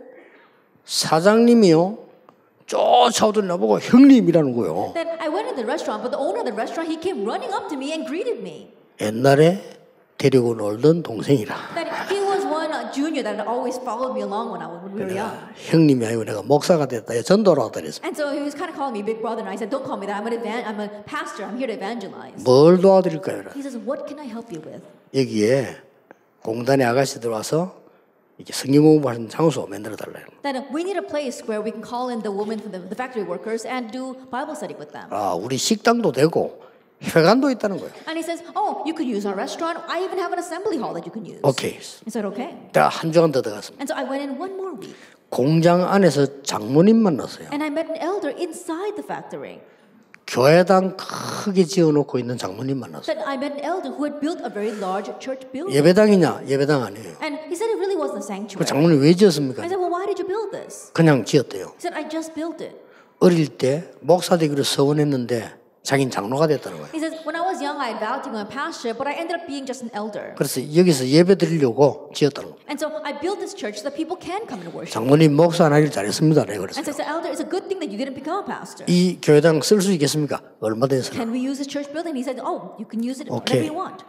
사장님이요 쫓아오더니 나보고 형님이라는 거요. Then I went into the restaurant, but the owner of the restaurant, he came running up to me and greeted me. 옛날에 데리고 놀던 동생이라. That he was one junior that had always followed me along when we were young. 형님이 아니고 내가 목사가 됐다. 전도로 왔다 그랬어. And so he was kind of calling me big brother, and I said, don't call me that. I'm a pastor. I'm here to evangelize. 뭘 도와드릴까요? He says, what can I help you with? 여기에 공단에 아가씨들 와서 이렇게 성경 공부하는 장소 만들어 달라요. That we need a place where we can call in the women from the factory workers and do Bible study with them. 아, 우리 식당도 되고 회관도 있다는 거예요. And he says, oh, you could use our restaurant. I even have an assembly hall that you can use. 오케이. I said, okay. 내가 한 주간 더 들어갔습니다. And so I went in one more week. 공장 안에서 장모님 만났어요. And I met an elder inside the factory. 교회당 크게 지어놓고 있는 장모님 만났어요. That I met an elder who had built a very large church building. 예배당이냐? 예배당 아니에요. And he said it really wasn't a 그 sanctuary. 장모님 왜 지었습니까? I said, well, why did you build this? 그냥 지었대요. He said, I just built it. 어릴 때 목사 되기로 서원했는데 자기는 장로가 됐다는 거예요. He says, when I was young, I had vowed to become a pastor, but I ended up being just an elder. 그래서 여기서 예배 드리려고 지었다는 거예요. And so I built this church so that people can come and worship. 장모님 목사 안 하길 잘했습니다. 내가 And so 그랬어요. I said, elder, it's a good thing that you didn't become a pastor. 이 교회당 쓸 수 있겠습니까? 얼마든지 써라. Can we use this church building? He said, oh, you can use it whenever Okay. you want.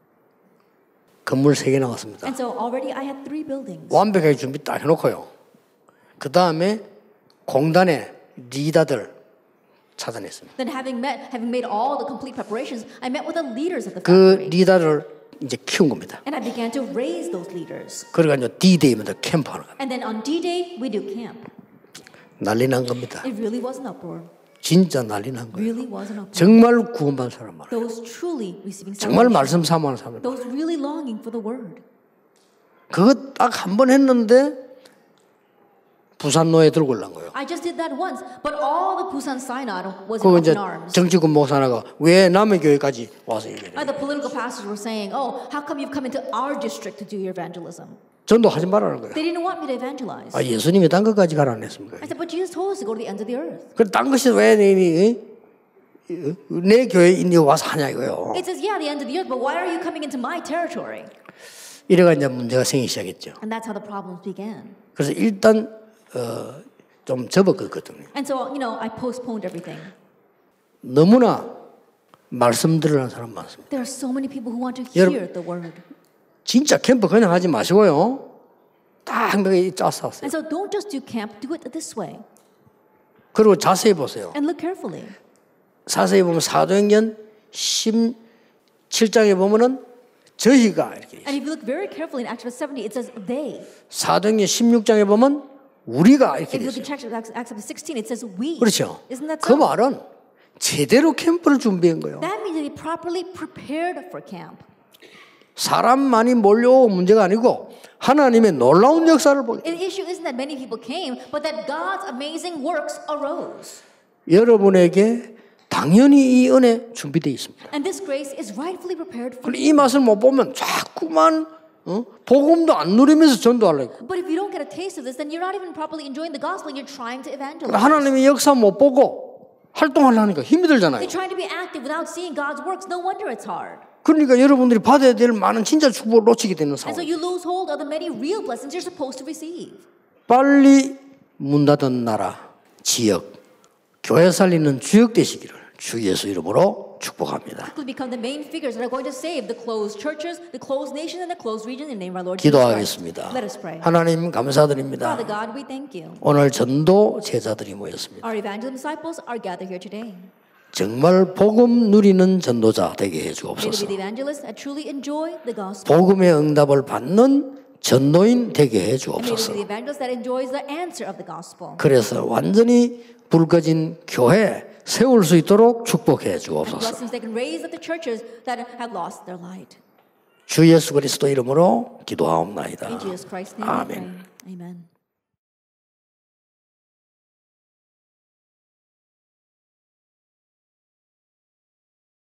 건물 3개 나왔습니다. And so already I had 3 buildings. 완벽하게 준비 딱 해놓고요. 그 다음에 공단의 리더들 찾아냈습니다. Then having made all the complete preparations, I met with the leaders of the 그 factory. 리더를 이제 키운 겁니다. And I began to raise those leaders. 그러니까 이제 D-Day입니다. 캠프하는 겁니다. And then on D-Day, we do camp. 난리 난 겁니다. It really was an uproar. 진짜 난리 난 거예요. Really was an uproar. 정말 구원받은 사람 많아요. Those truly receiving 정말 salvation. 말씀 사모하는 사람. Those really longing for the word. 그거 딱 한 번 했는데 부산노에 들고 올란 거예요. I just did that once, but all the Busan Synod was 그거 up 이제 in arms. 정치군 목사나가 왜 남의 교회까지 와서 얘기해요. The political pastors were saying, oh, how come you've come into our district to do your evangelism? 전도하지 말라는 거예요. They didn't want me to evangelize. 아, 예수님이 딴 것까지 가라 안 했습니까? I said, but Jesus told us to go to the ends of the earth. 그래 딴 것이 왜 내 교회에 있니 와서 하냐 이거요. It says, yeah, the end of the earth, but why are you coming into my territory? 이래가 이제 문제가 생기기 시작했죠. And that's how the problems began. 그래서 일단 좀 접었거든요. And so, I postponed everything. 너무나 말씀 들으라는 사람 많습니다. There are so many people who want to 여러분, hear the word. 진짜 캠프 그냥 하지 마시고요. 딱 내가 짜서 왔어요. And so don't just do camp, do it this way. 그리고 자세히 보세요. And look carefully. 자세히 보면 사도행전 17장에 보면은 저희가 이렇게 있어요. And if you look very carefully in Acts 70, it says they. 사도행전 16장에 보면 우리가 이렇게 If you look in 있어요. Acts 16, it says we. 그렇죠. Isn't that 그 so? 말은 제대로 캠프를 준비한 거예요. That means that they properly prepared for camp. 사람만이 몰려오고 문제가 아니고 하나님의 놀라운 역사를 보게. The issue isn't that many people came, but that God's amazing works arose. 여러분에게 당연히 이 은혜 준비되어 있습니다. And this grace is rightfully prepared for 이 맛을 못 보면 자꾸만 복음도 안 누리면서 전도하려고. But if you don't get a taste of this, then you're not even properly enjoying the gospel and you're trying to evangelize. 하나님의 역사 못 보고 활동하려니까 힘이 들잖아요. You're trying to be active without seeing God's works. No wonder it's hard. 그러니까 여러분들이 받아야 될 많은 진짜 축복을 놓치게 되는 And so 상황. you lose hold of the many real blessings you're supposed to receive. 빨리 문 닫은 나라, 지역, 교회 살리는 주역 되시기를 주 예수 이름으로 축복합니다. Quickly become the main figures that are going to save the closed churches, the closed nation, and the closed region in the name of our Lord Jesus Christ. 기도하겠습니다. Let us pray. 하나님 감사드립니다. Father God, we thank you. 오늘 전도 제자들이 모였습니다. Our evangelism disciples are gathered here today. 정말 복음 누리는 전도자 되게 해 May they 주옵소서. be the evangelists that truly enjoy the gospel. 복음의 응답을 받는 전도인 되게 해 And may they be 주옵소서. the evangelist that enjoys the answer of the gospel. 그래서 완전히 불 꺼진 교회 세울 수 있도록 축복해 And 주옵소서. blessings that can raise up the churches that have lost their light. 주 예수 그리스도 이름으로 기도하옵나이다. In Jesus Christ's name we 아멘. pray. Amen.